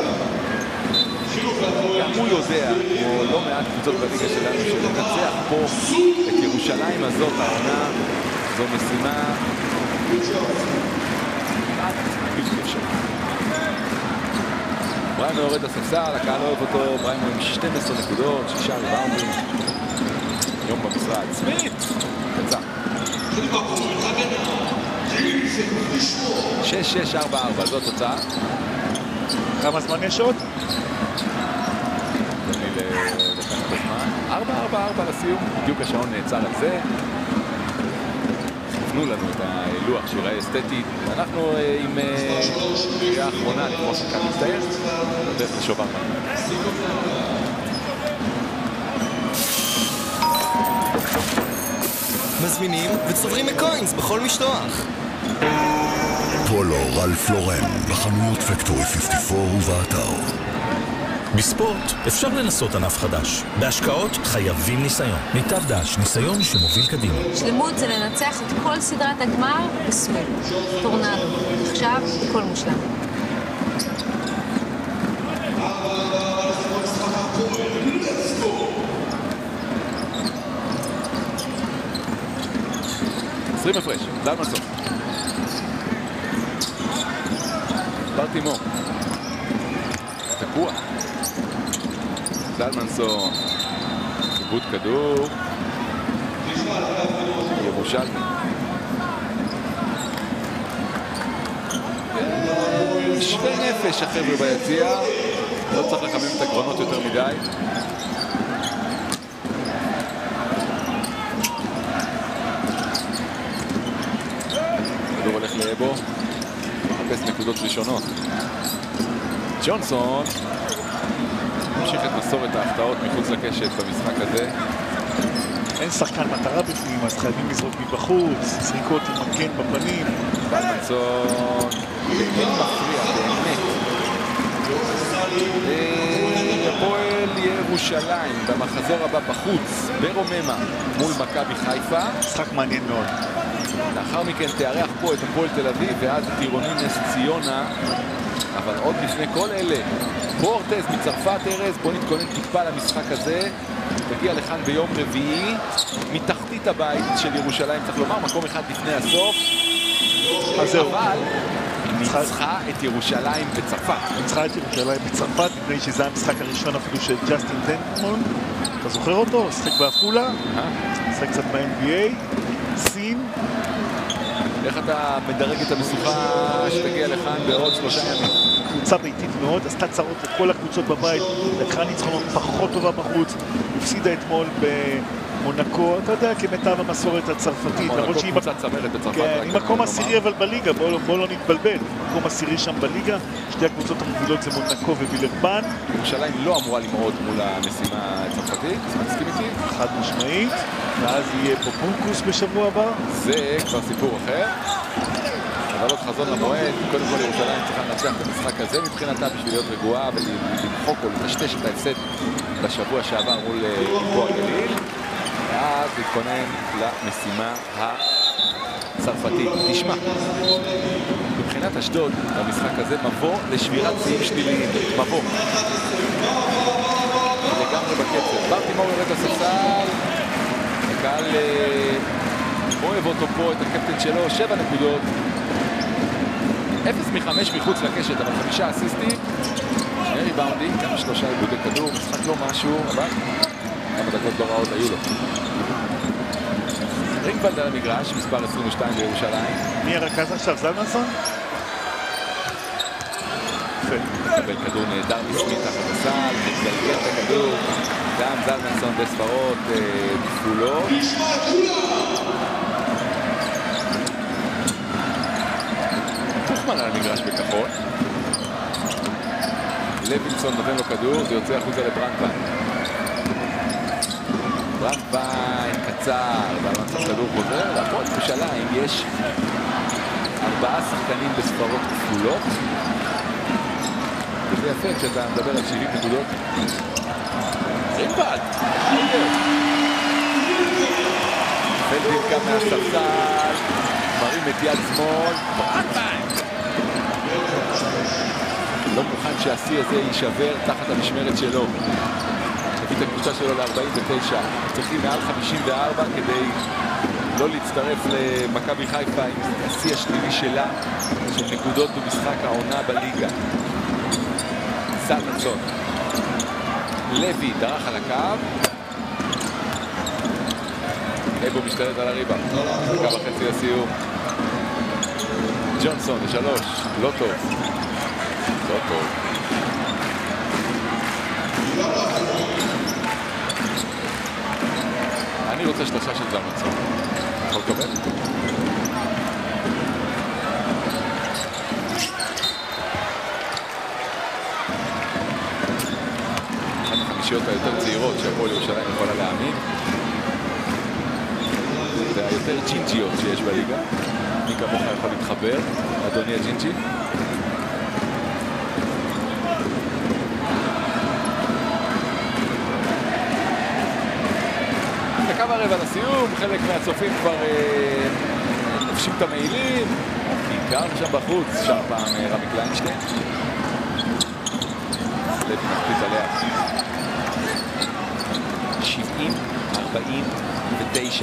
גם הוא יודע, כמו לא מעט קבוצות בליגה שלנו, שלנצח פה את ירושלים הזאת, העונה, זו משימה בלתי אפשרית. בריימו יורד לספסל, הקהל אוהב אותו, בריימו עם 12 נקודות, 6 ריבאונדים. יום במשרד. סמית! קצר. 6-6-4-4, זו תוצאה. כמה זמן יש עוד? תן לי לקחת את הזמן. 4-4-4 לסיום, בדיוק השעון נעצר על זה. תפנו לנו את הלוח שיראה אסתטי. אנחנו עם קריאה האחרונה לפני שחקן מצטייר. נדף לשובר מה. מזמינים וצוברים מקוינס בכל משטוח. פולו רלף לורן, בחנויות פקטורי 54 ובאתר. בספורט אפשר לנסות ענף חדש. בהשקעות חייבים ניסיון. מיטב דש, ניסיון שמוביל קדימה. שלמות זה לנצח את כל סדרת הגמר בסוויל. טורנדו. עכשיו הכל מושלם. הפרש, זלמנסון. פרטימור. תקוע. זלמנסון. עיבוד כדור. ירושלמי. שווה נפש החבר'ה ביציע. לא צריך לחמם את הקרונות יותר מדי. הולך לאבו, מחפש נקודות ראשונות. ג'ונסון ממשיך את מסורת ההפתעות מחוץ לקשת במשחק הזה. אין שחקן מטרה בפנים, אז חייבים לזרוק מבחוץ, זריקות עם מגן בפנים. זלמנסון, אין מפריע באמת. הפועל ירושלים במחזור הבא בחוץ ברוממה מול מכבי חיפה. משחק מעניין מאוד. לאחר מכן תארח פה את הפועל תל אביב ואז את עירוני נס ציונה. אבל עוד לפני כל אלה, פורטז מצרפת ארז, בוא נתכונן טיפה למשחק הזה. תגיע לכאן ביום רביעי מתחתית הבית של ירושלים, צריך לומר, מקום אחד לפני הסוף. אבל ניצחה את ירושלים בצרפת. ניצחה את ירושלים בצרפת, מפני שזה המשחק הראשון אפילו של ג'סטין דנקמון. אתה זוכר אותו? שחק בעפולה, שחק קצת ב-NBA, סין. איך אתה מדרג את המשוכה שתגיע לכאן בעוד 3 ימים? קבוצה ביתית מאוד, עשתה צרות לכל הקבוצות בבית, לקחה ניצחונות פחות טובה בחוץ, הפסידה אתמול במונקו, אתה יודע, כמיטב המסורת הצרפתית. מונקו קבוצה צמרת בצרפת. כן, היא מקום עשירי אבל בליגה, בוא לא נתבלבל. מקום עשירי שם בליגה, שתי הקבוצות המובילות זה מונקו ווילרבן. ירושלים לא אמורה למרוד מול המשימה הצרפתית, מסכים איתי? חד משמעית, ואז יהיה פה בורקוס בשבוע הבא. זה כבר סיפור אחר. אבל עוד חזון למועד, קודם כל ירושלים צריכה לנצח את המשחק הזה מבחינתה בשביל להיות רגועה ולמחוק או לטשטש את ההפסד בשבוע שעבר מול הפועל גליל, ואז להתכונן למשימה הצרפתית. תשמע, מבחינת אשדוד במשחק הזה מבוא לשבירת שיאים שליליים, מבוא לגמרי בקצב. ברטימור יורד לספסל, הקהל אוהב אותו פה, את הקפטן שלו, 7 נקודות, 0 מ-5 מחוץ לקשת, אבל 5 אסיסטים, 2 ריבאונדים, כמה 3 עיבודי כדור, משחק לא משהו, אבל כמה דקות לא רעות היו לו. רינגוולד על המגרש, מספר 22 בירושלים. מי הרכז עכשיו? זלמנסון? מקבל כדור נהדר מסמית תחת הסל, מתגלגל את הכדור, גם זלמנסון בספרות כפולות. תוכמן על המגרש בכחול. לוינסון נותן לו כדור, זה יוצא החוצה לברנדווין. ברנדווין קצר, והלמצון כדור חוזר, והפועל ירושלים יש 4 שחקנים בספרות כפולות. וזה יפה כשאתה מדבר על 70 נקודות. רינגוולד! פלדין קם מהספסל, מרים את יד שמאל, ברנדווין! לא מוכן שהשיא הזה יישבר תחת המשמרת שלו. הביא את הקבוצה שלו ל-49. צריכים מעל 54 כדי לא להצטרף למכבי חיפה עם השיא השלילי שלה של נקודות במשחק העונה בליגה. זלמנסון. לוי דרך על הקו. אבו משתלט על הריבה. דקה וחצי לסיום. ג'ונסון ל3. לא טוב. לא טוב. אני רוצה שלושה של זלמנסון. יכול לקבל? אחת החמישיות היותר צעירות שהפועל ירושלים יכולה להאמין. זה היותר ג'ינג'יות שיש בליגה. מי כמוך יכול להתחבר, אדוני הג'ינג'י. דקה ורבע לסיום, חלק מהצופים כבר נפשים את המעילים, בעיקר שם בחוץ, שם פעם רמי קליינשטיין. לוי מקפיץ עליה. 70-49.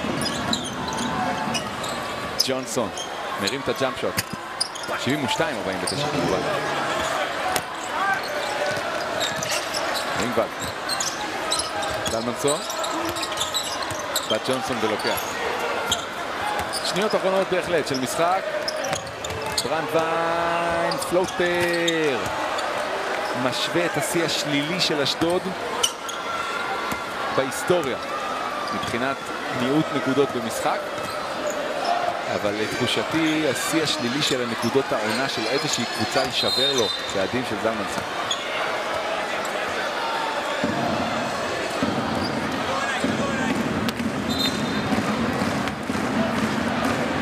ג'ונסון מרים את הג'אמפ שוט. 72-49 כמובן. רינגוולד. זלמנסון. בא ג'ונסון ולוקח. שניות אחרונות בהחלט של משחק. ברנדווין, פלוטר. משווה את השיא השלילי של אשדוד בהיסטוריה מבחינת מיעוט נקודות במשחק, אבל לתחושתי השיא השלילי של הנקודות העונה של איזושהי קבוצה יישבר לו צעדים של זלמנסון.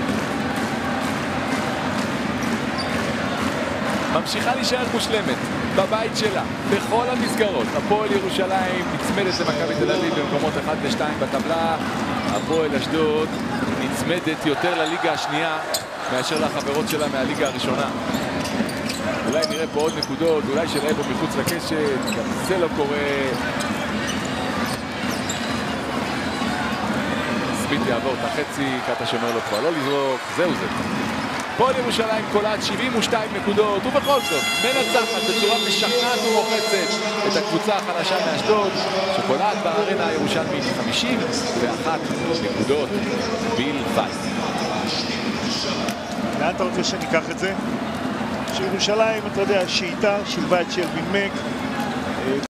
ממשיכה להישאר מושלמת. בבית שלה, בכל המסגרות. הפועל ירושלים נצמדת למכבי תל אביב במקומות 1 ו-2 בטבלה. הפועל אשדוד נצמדת יותר לליגה השנייה מאשר לחברות שלה מהליגה הראשונה. אולי נראה פה עוד נקודות, אולי שלהם פה מחוץ לקשת, גם זה לא קורה. סמית יעבור את החצי, קטש אומר לו כבר לא לזרוק, זהו זה. הפועל ירושלים קולט 72 נקודות, ובכל זאת מנצחת בצורה משכנעת ומוחצת את הקבוצה החלשה מאשדוד, שקולט בארנה הירושלמית 51 נקודות בלבד. לאן אתה רוצה שניקח את זה? שירושלים, אתה יודע, שאיתה, שילבה את שלווין מק,